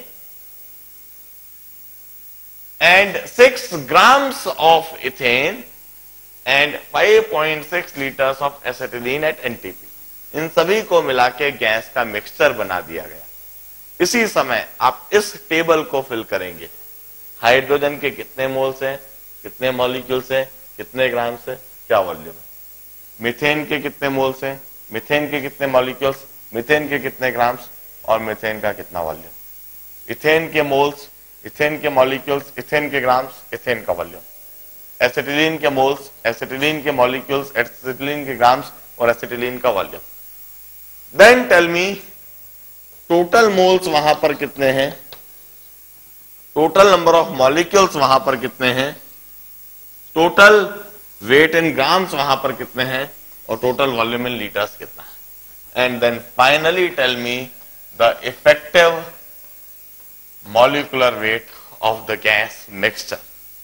and 6 grams of ethane and 5.6 liters of acetylene at NTP। इन सभी को मिला के गैस का मिक्सचर बना दिया गया। इसी समय आप इस टेबल को फिल करेंगे, हाइड्रोजन के कितने मोल्स हैं, कितने मॉलिक्यूल्स हैं, कितने ग्राम्स है, क्या वॉल्यूम है, मीथेन के कितने मोल्स हैं, मीथेन के कितने मॉलिक्यूल्स, मीथेन के कितने ग्राम्स और मीथेन का कितना वॉल्यूम, इथेन के मोल्स, इथेन के मॉलिक्यूल्स, इथेन के ग्राम्स, इथेन का वॉल्यूम, एसिटिलीन के मोल्स, एसिटिलीन के मॉलिक्यूल्स, एसिटिलीन के ग्राम्स और एसिटिलीन का volume. Then tell me total moles वहां पर कितने हैं, टोटल नंबर ऑफ मॉलिक्यूल्स वहां पर कितने हैं, टोटल वेट इन ग्राम्स वहां पर कितने हैं और टोटल वॉल्यूम इन लीटर्स कितना है। And then finally tell me the effective molecular weight of the gas mixture.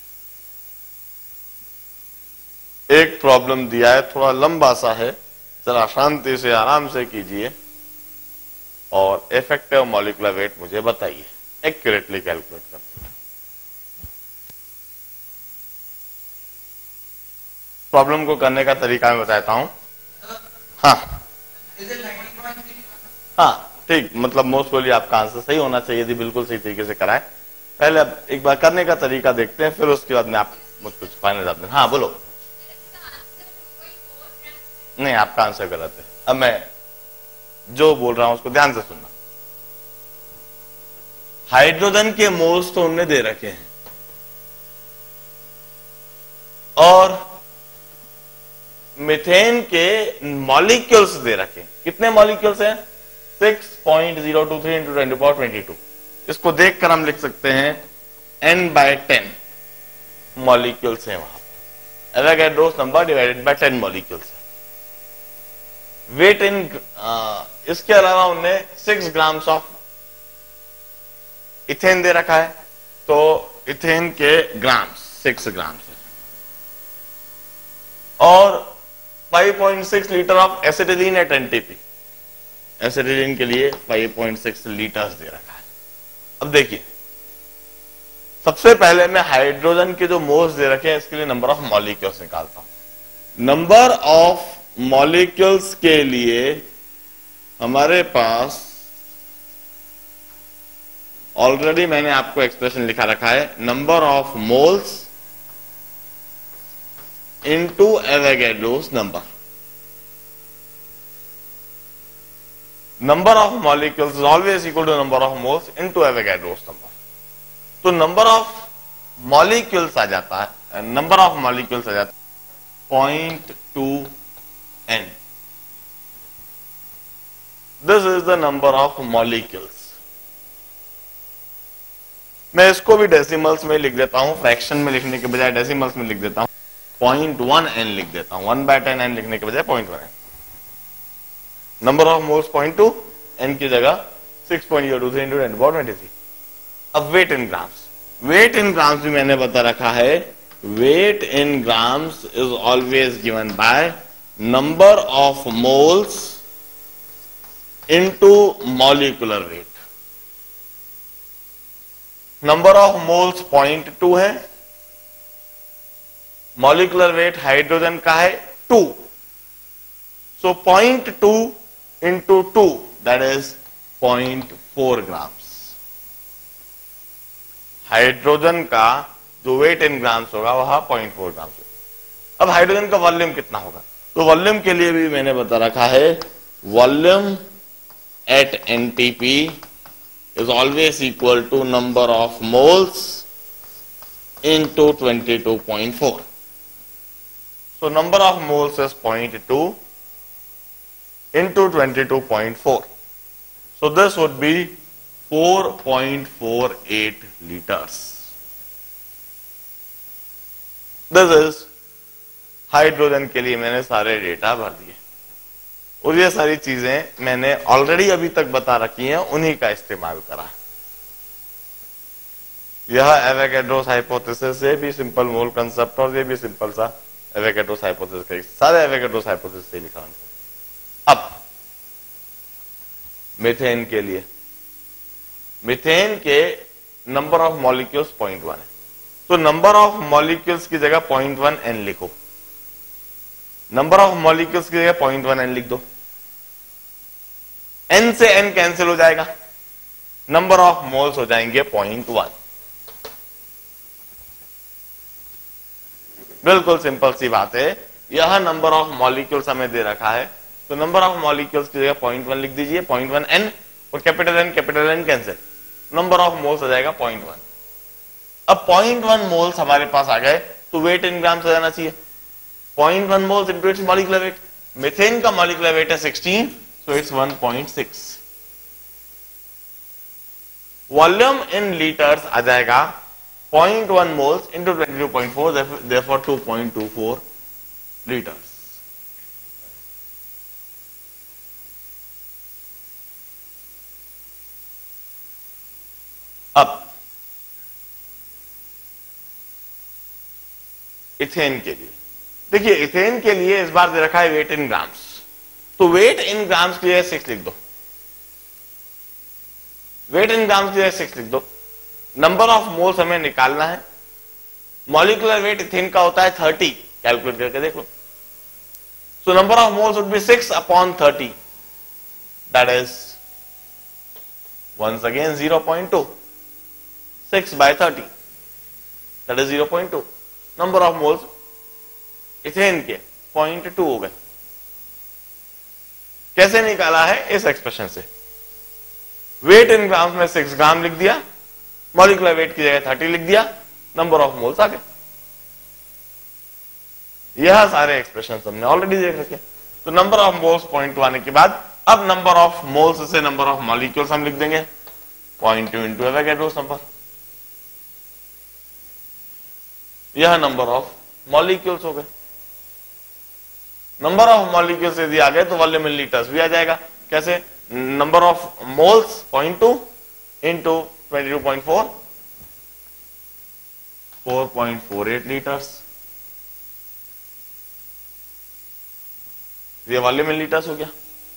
एक प्रॉब्लम दिया है, थोड़ा लंबा सा है, जरा शांति से आराम से कीजिए और इफेक्टिव मॉलिक्यूलर वेट मुझे बताइए, एक्यूरेटली कैलकुलेट करते हैं। प्रॉब्लम को करने का तरीका मैं बताता हूं। हाँ हाँ ठीक, मतलब मोस्ट प्रोबेबली आपका आंसर सही होना चाहिए यदि बिल्कुल सही तरीके से कराए। पहले अब एक बार करने का तरीका देखते हैं, फिर उसके बाद में आप मुझ कुछ फाइनल जवाब दें। हाँ बोलो। नहीं, आपका आंसर गलत है। अब मैं जो बोल रहा हूं उसको ध्यान से सुनना। हाइड्रोजन के मोल्स तो उनने दे रखे हैं और मीथेन के मॉलिक्यूल्स दे रखे हैं। कितने मॉलिक्यूल्स हैं? 6.023 इंटू 10⁻²2। इसको देखकर हम लिख सकते हैं n/10 मॉलिक्यूल्स हैं वहां पर। Avogadro's number divided by 10 molecules. Weight in इसके अलावा उन्होंने 6 ग्राम्स ऑफ इथेन दे रखा है, तो इथेन के ग्राम्स 6 ग्राम्स है और 5.6 litre of acetylene at NTP. Acetylene के लिए 5.6 लीटर्स दे रखा है। अब देखिए, सबसे पहले मैं हाइड्रोजन के जो मोल्स दे रखे हैं इसके लिए नंबर ऑफ मॉलिक्यूल्स निकालता हूं। नंबर ऑफ मॉलिक्यूल्स के लिए हमारे पास ऑलरेडी मैंने आपको एक्सप्रेशन लिखा रखा है, number of moles into Avogadro's number. Number of molecules is always equal to number of moles into Avogadro's number. तो नंबर ऑफ मॉलिक्यूल्स आ जाता है, नंबर ऑफ मॉलिक्यूल्स आ जाता है 0.2n। This is the number of molecules. मैं इसको भी डेसिमल्स में लिख देता हूं, फ्रैक्शन में लिखने के बजाय डेसिमल्स में लिख देता हूं, 0.1n लिख देता हूं। 1/10n लिखने के बजाय 0.1n। Number of moles 0.2, n की जगह 6.023 इंटू 10⁻23। अब weight in grams, weight in grams भी मैंने बता रखा है। Weight in grams is always given by number of moles into molecular weight. Number of moles 0.2 है, मॉलिक्यूलर वेट हाइड्रोजन का है 2, so 0.2 into 2 that is 0.4 grams. Hydrogen का जो वेट इन ग्राम्स होगा वह 0.4 ग्राम्स होगा। अब हाइड्रोजन का वॉल्यूम कितना होगा? तो वॉल्यूम के लिए भी मैंने बता रखा है, volume at NTP is always equal to number of moles into 22.4. So number of moles is 0.2 into 22.4. So this would be 4.48 liters. This is hydrogen के लिए मैंने सारे डेटा भर दिए और ये सारी चीजें मैंने ऑलरेडी अभी तक बता रखी हैं, उन्हीं का इस्तेमाल करा। यह एवोगैड्रोस हाइपोथेसिस से भी सिंपल मोल कंसेप्ट और ये भी सिंपल सा एवोगैड्रोस हाइपोथेसिस का, सारे एवोगैड्रोस हाइपोथेसिस से लिखा। अब मीथेन के लिए, मीथेन के नंबर ऑफ मॉलिक्यूल्स 0.1 है, तो नंबर ऑफ मॉलिक्यूल्स की जगह 0.1n लिखो। नंबर ऑफ मॉलिक्यूल्स की जगह 0.1n लिख दो। n से n कैंसिल हो जाएगा, नंबर ऑफ मोल्स हो जाएंगे 0.1। बिल्कुल सिंपल सी बात है। यह नंबर ऑफ मॉलिक्यूल्स हमें दे रखा है, तो नंबर ऑफ मॉलिक्यूल्स की जगह 0.1 लिख दीजिए, 0.1 n, और capital N cancel, number of moles हो जाएगा 0.1। अब 0.1 मोल्स हमारे पास आ गए, तो वेट इन ग्राम्स हो जाना चाहिए। 0.1 moles into its molecular weight, methane का मॉलिक्यूलर वेट है 16, so its 1.6। Volume in litres आ जाएगा 0.1 moles into 22.4, therefore 2.24 liters. अब इथेन के लिए देखिए, इथेन के लिए इस बार दे रखा है वेट इन ग्राम्स, तो वेट इन ग्राम्स के लिए 6 लिख दो, वेट इन ग्राम्स के लिए 6 लिख दो। नंबर ऑफ मोल्स हमें निकालना है, मॉलिक्यूलर वेट इथेन का होता है 30, कैलकुलेट करके देख लो। So number of moles would be 6 upon 30, that is once again 0.2, 6 by 30, that is 0.2। Number of moles ethane के 0.2 हो गए। कैसे निकाला है? इस एक्सप्रेशन से, वेट इन ग्राम्स में 6 ग्राम लिख दिया, मॉलिक्यूलर वेट की जगह 30 लिख दिया, नंबर ऑफ मोल्स आ गए। यह सारे एक्सप्रेशन हमने ऑलरेडी देख रखे। तो नंबर ऑफ मोल्स 0.2 आने के बाद अब नंबर ऑफ मोल्स से नंबर ऑफ मॉलिक्यूल्स हम लिख देंगे 0.2 इंटू एवोगैड्रोस नंबर। यह नंबर ऑफ मॉलिक्यूल्स हो गए। नंबर ऑफ मॉलिक्यूल्स यदि आ गए तो वॉल्यूम इन लीटर्स भी आ जाएगा। कैसे? Number of moles 0.2 into 22.4, 4.48 litres. ये वॉल्यूम इन लीटर्स हो गया।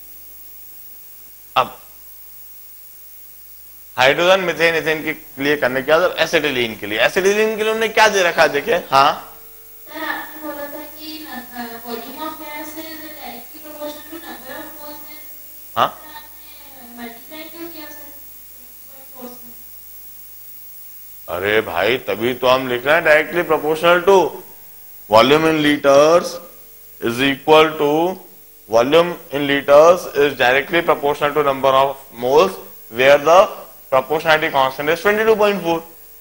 अब हाइड्रोजन, मीथेन, इथेन के लिए करने के बाद एसिटिलीन के लिए, एसिटिलीन के लिए उन्होंने क्या दे रखा है देखिए। हाँ सर, आपने बोला था कि volume of gas is directly proportional to number of moles में। हाँ, आपने मल्टीप्लाई क्यों किया सर 6.4 से? अरे भाई तभी तो हम लिख रहे हैं directly proportional to volume in litres is equal to volume in litres is directly proportional to number of moles where the proportionality constant is 22.4।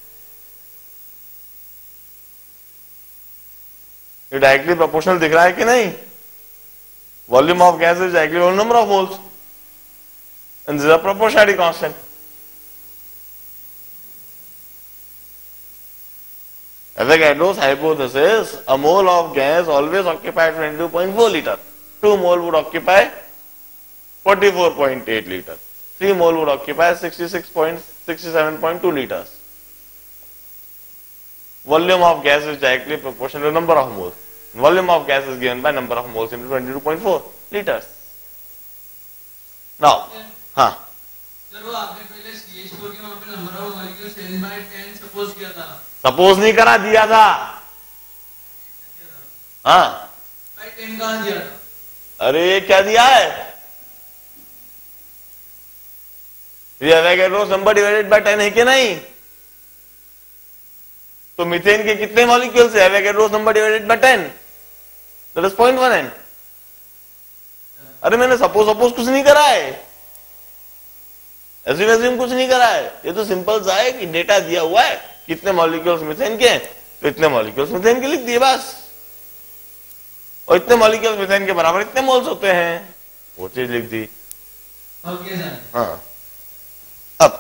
ये डायरेक्टली प्रोपोर्शनल दिख रहा है कि नहीं? Volume of gas is directly number of moles and this is a proportionality constant. Avogadro's hypothesis, a mole of gas always occupied 22.4 liter, 2 mole would occupy 44.8 liter, 3 mole would occupy 66.67.2 liters. Volume of gas is directly proportional to number of moles. Volume of gas is given by number of moles into 22.4 liters. Now, हाँ, sir वो आपने पहले CH4 के वहां पे number of molecules 10/10 suppose किया था। Suppose नहीं करा, दिया था। हाँ, बाय 10 कहां दिया था? अरे क्या दिया है? ये एवोगैड्रोस नंबर डिवाइडेड बाय 10 है कि नहीं? तो मीथेन के कितने मॉलिक्यूल्स है? Avogadro's number divided by 10, that is 0.1 n। अरे मैंने सपोज कुछ नहीं करा है, एज्यूम कुछ नहीं करा है। ये तो सिंपल सा है कि डेटा दिया हुआ है कितने मॉलिक्यूल्स मीथेन के हैं, तो इतने मॉलिक्यूल्स मीथेन के लिख दिए बस, और इतने मॉलिक्यूल्स मीथेन के बराबर इतने मोल्स होते हैं, वो चीज लिख दी। Okay sir. हाँ, अब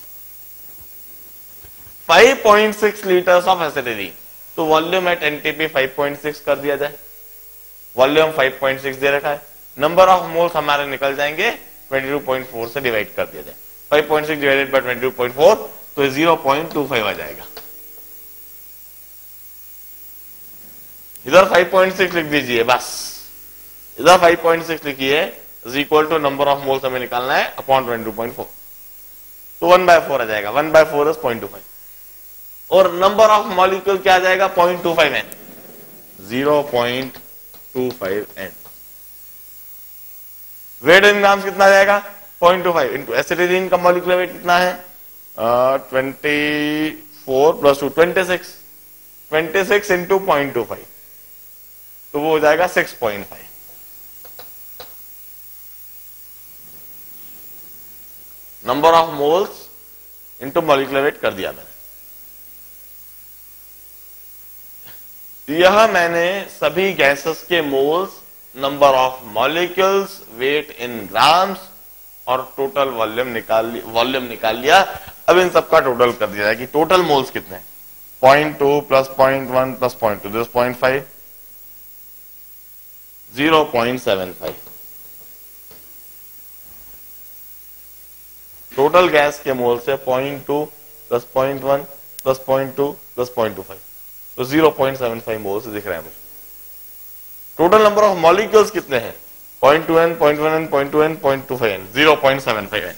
5.6 लीटर्स ऑफ एसिटिलीन, तो वॉल्यूम एट एनटीपी 5.6 कर दिया जाए। वॉल्यूम 5.6 दे रखा है, नंबर ऑफ मोल्स हमारे निकल जाएंगे 22.4 से डिवाइड कर दिया जाए। 5.6 डिवाइडेड बाय 22.4 तो 0.25 आ जाएगा। इधर 5.6 लिख दीजिए बस, इधर 5.6 लिखिए, is equal to number of moles हमें निकालना है अपॉन 22.4, तो 1/4 आ जाएगा। 1/4 इज 0.25, और नंबर ऑफ मॉलिक्यूल क्या आ जाएगा? 0.25 n, 0.25 n। Weight in grams कितना आ जाएगा? 0.25 इंटू एसिटिलीन का मॉलिक्यूलर वेट कितना है 24 प्लस 2 26 इंटू 0.25 तो वो हो जाएगा 6.5। Number of moles into molecular weight कर दिया मैंने। यह मैंने सभी गैसेस के moles, number of molecules, weight in grams और टोटल वॉल्यूम निकाल लिया। अब इन सबका टोटल कर दिया जाए कि टोटल मोल्स कितने हैं। 0.2 plus 0.1 plus 0.2 this 0.5 0.75। Total gas के मोल से 0.2 प्लस 0.1 प्लस 0.2 प्लस 0.25 तो 0.75 मोल्स दिख रहे हैं मुझे। टोटल नंबर ऑफ मॉलिक्यूल्स कितने हैं 0.2n 0.1n 0.2n 0.25n 0.75n।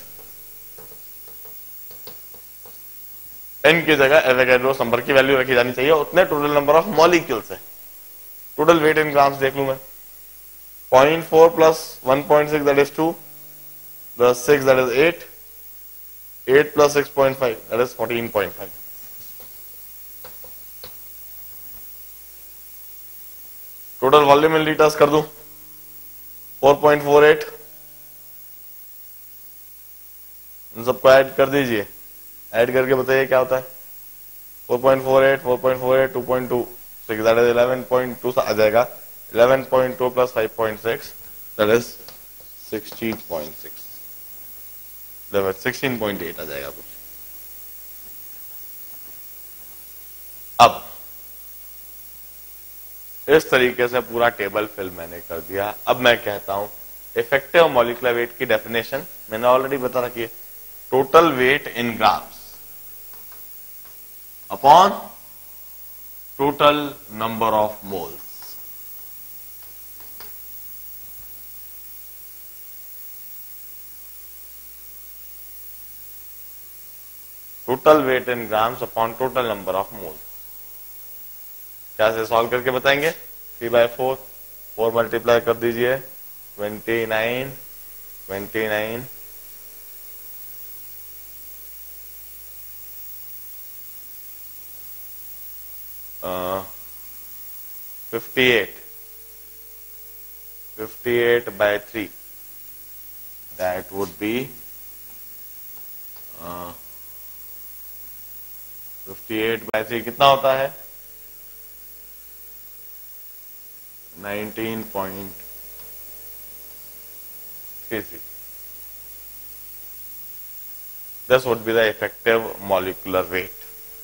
n की जगह एवोगाड्रो नंबर की वैल्यू रखी जानी चाहिए, उतने टोटल नंबर ऑफ मॉलिक्यूल्स है। टोटल वेट इन ग्राम्स देख लू मैं 0.4 प्लस 1.6 that is 2 plus 6 that is 8 plus 6.5 that is 14.5। Total volume in litres कर दूं 4.48 इन सबको ऐड कर दीजिए, ऐड करके बताइए क्या होता है 4.48 4.48 2.2 6 दैट इज 11.2 आ जाएगा। 11.2 प्लस 5.6 दैट इज 16.6 16.8 आ जाएगा कुछ। अब इस तरीके से पूरा टेबल फिल मैंने कर दिया। अब मैं कहता हूं इफेक्टिव मॉलिक्यूलर वेट की डेफिनेशन मैंने ऑलरेडी बता रखी है, total weight in grams upon total number of moles. Total weight in grams upon total number of moles. क्या से सॉल्व करके बताएंगे 3/4 4 मल्टीप्लाई कर दीजिए 29 29 58 by 3 that would be 58 by 3 कितना होता है 19.33। This would be the effective molecular weight।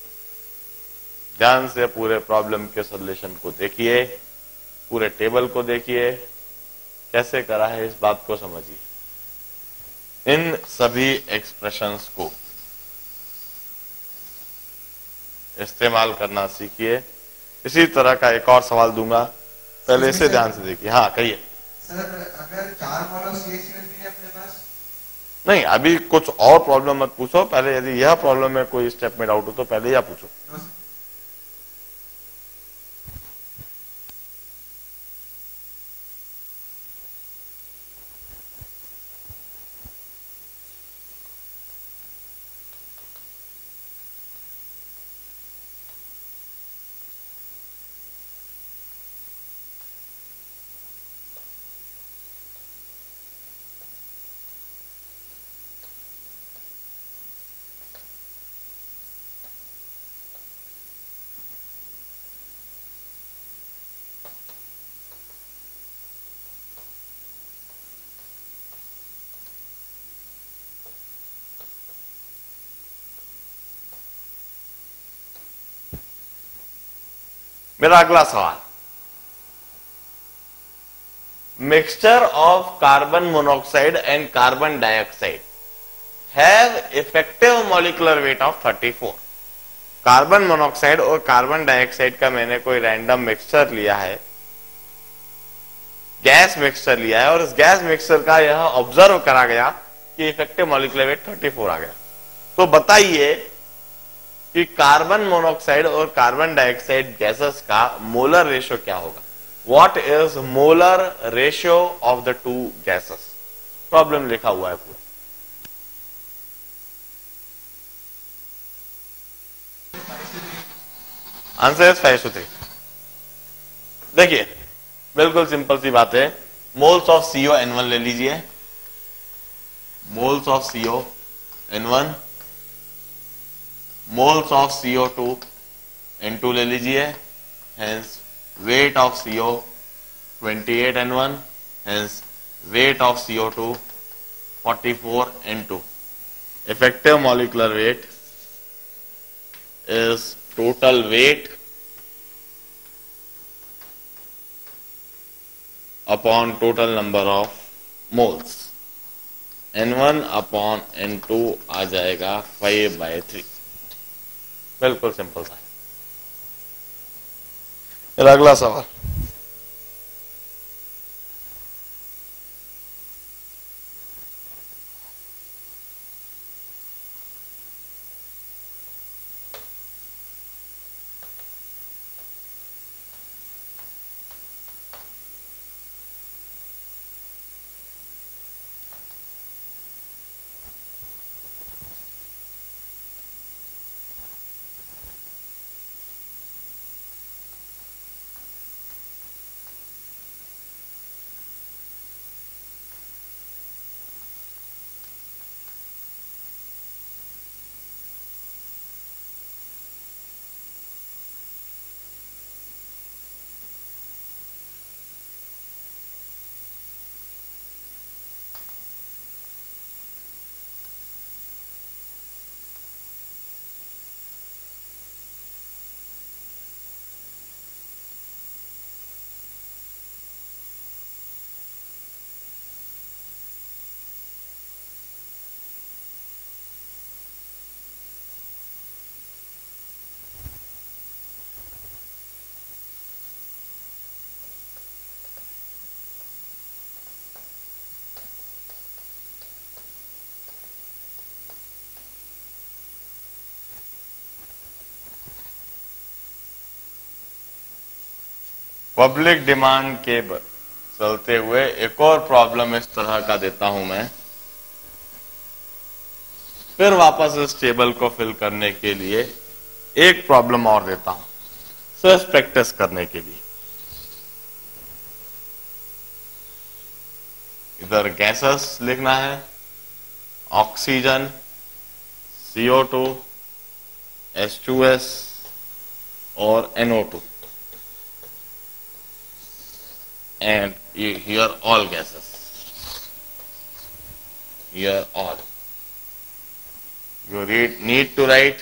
ध्यान से पूरे प्रॉब्लम के सॉल्यूशन को देखिए, पूरे टेबल को देखिए, कैसे करा है इस बात को समझिए। इन सभी एक्सप्रेशंस को इस्तेमाल करना सीखिए। इसी तरह का एक और सवाल दूंगा, पहले इसे ध्यान से देखिए। हाँ कहिए सर, अगर 4 मोल CH3 अपने पास नहीं, अभी कुछ और प्रॉब्लम मत पूछो, पहले यदि यह प्रॉब्लम में कोई स्टेप में डाउट हो तो पहले यह पूछो। मेरा अगला सवाल, mixture of carbon monoxide and carbon dioxide have effective molecular weight of 34। Carbon monoxide और कार्बन डाइऑक्साइड का मैंने कोई रैंडम मिक्सचर लिया है, गैस मिक्सचर लिया है, और इस गैस मिक्सचर का यह ऑब्जर्व करा गया कि इफेक्टिव मॉलिक्यूलर वेट 34 आ गया। तो बताइए कि कार्बन मोनोऑक्साइड और कार्बन डाइऑक्साइड गैसेस का मोलर रेशियो क्या होगा। What is molar ratio of the two gases. Problem लिखा हुआ है पूरा, आंसर इज 5 to 3। देखिए बिल्कुल सिंपल सी बात है, मोल्स ऑफ CO N1 ले लीजिए, moles of CO N1, moles of CO2 N2 ले लीजिए, hence weight of CO 28 N1, hence weight of CO2 44 N2। Effective molecular weight is total weight upon total number of moles। N1 upon N2 आ जाएगा 5/3। बिल्कुल simple था। फिर अगला सवाल, public demand के चलते हुए एक और प्रॉब्लम इस तरह का देता हूं मैं, फिर वापस इस टेबल को फिल करने के लिए एक प्रॉब्लम और देता हूं, सिर्फ प्रैक्टिस करने के लिए। इधर गैसेस लिखना है, ऑक्सीजन, CO2, H2S और NO2, and here all gases, here all. You need to write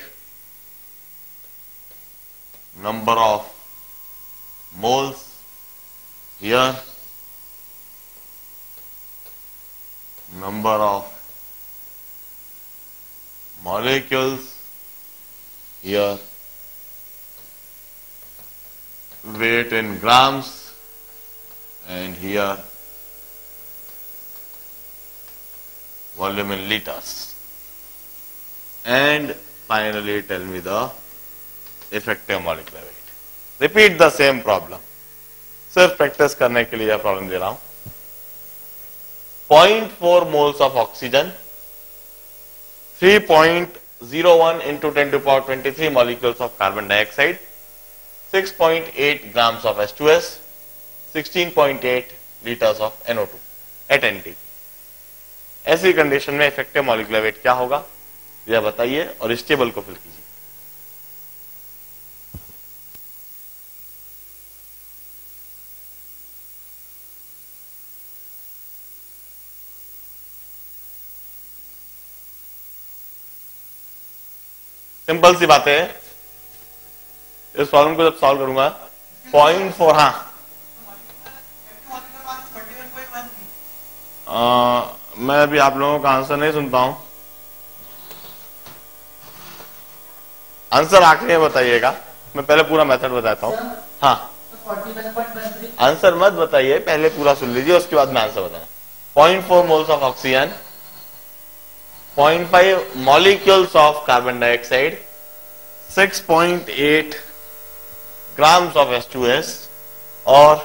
number of moles here, number of molecules here, weight in grams, and here volume in liters, and finally tell me the effective molecular weight. Repeat the same problem, सिर्फ practice करने के लिए यह problem दे रहा हूं। 0.4 moles of oxygen, 3.01 into 10 to the power 23 molecules of carbon dioxide, 6.8 grams of H2S, 16.8 liters of NO2 at NT। ऐसी condition में effective molecular weight क्या होगा यह बताइए और इस टेबल को फिल कीजिए। सिंपल सी बात है, इस प्रॉब्लम को जब सॉल्व करूंगा 0.4, हाँ मैं अभी आप लोगों का आंसर नहीं सुनता हूं, आंसर आखिरी में बताइएगा, मैं पहले पूरा मेथड बताता हूं। हाँ, आंसर मत बताइए, पहले पूरा सुन लीजिए उसके बाद मैं आंसर बताऊं। 0.4 moles of oxygen, 0.5 molecules of carbon dioxide, 6.8 grams of H2S और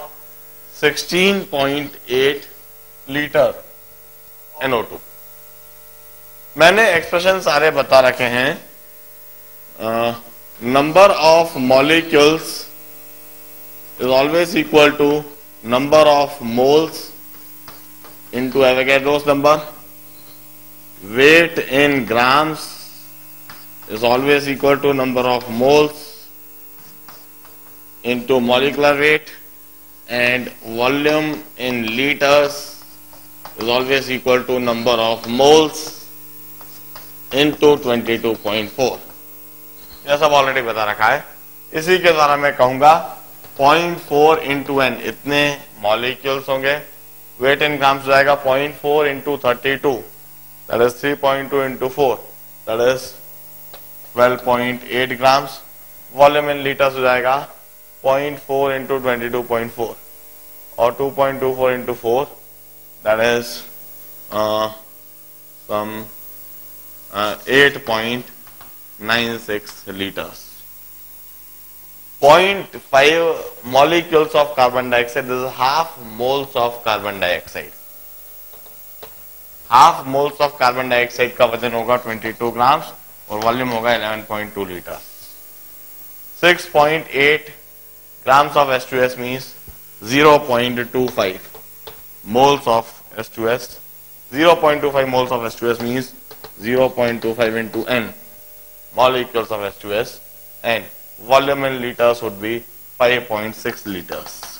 16.8 लीटर NO2। मैंने एक्सप्रेशन सारे बता रखे हैं, number of molecules is always equal to number of moles into Avogadro's number. Weight in grams is always equal to number of moles into molecular weight, and volume in liters is always equal to number of moles into 22.4. यह सब already बता रखा है. इसी के द्वारा मैं कहूंगा 0.4 इंटू एन इतने मॉलिक्यूल्स होंगे. वेट इन ग्राम्स जाएगा 0.4 into 32, that is 3.2 into 4, that is 12.8 grams. Volume in litres हो जाएगा 0.4 इंटू 22.4 और 2.24 into 4, that is some 8.96 liters. 0.5 molecules of carbon dioxide, this is half moles of carbon dioxide. Half moles of carbon dioxide का वजन होगा 22 grams और volume होगा 11.2 litre. 6.8 grams of H2S means 0.25 moles of H2S. 0.25 moles of H2S means 0.25 into n molecules of H2S, and volume in liters would be 5.6 liters.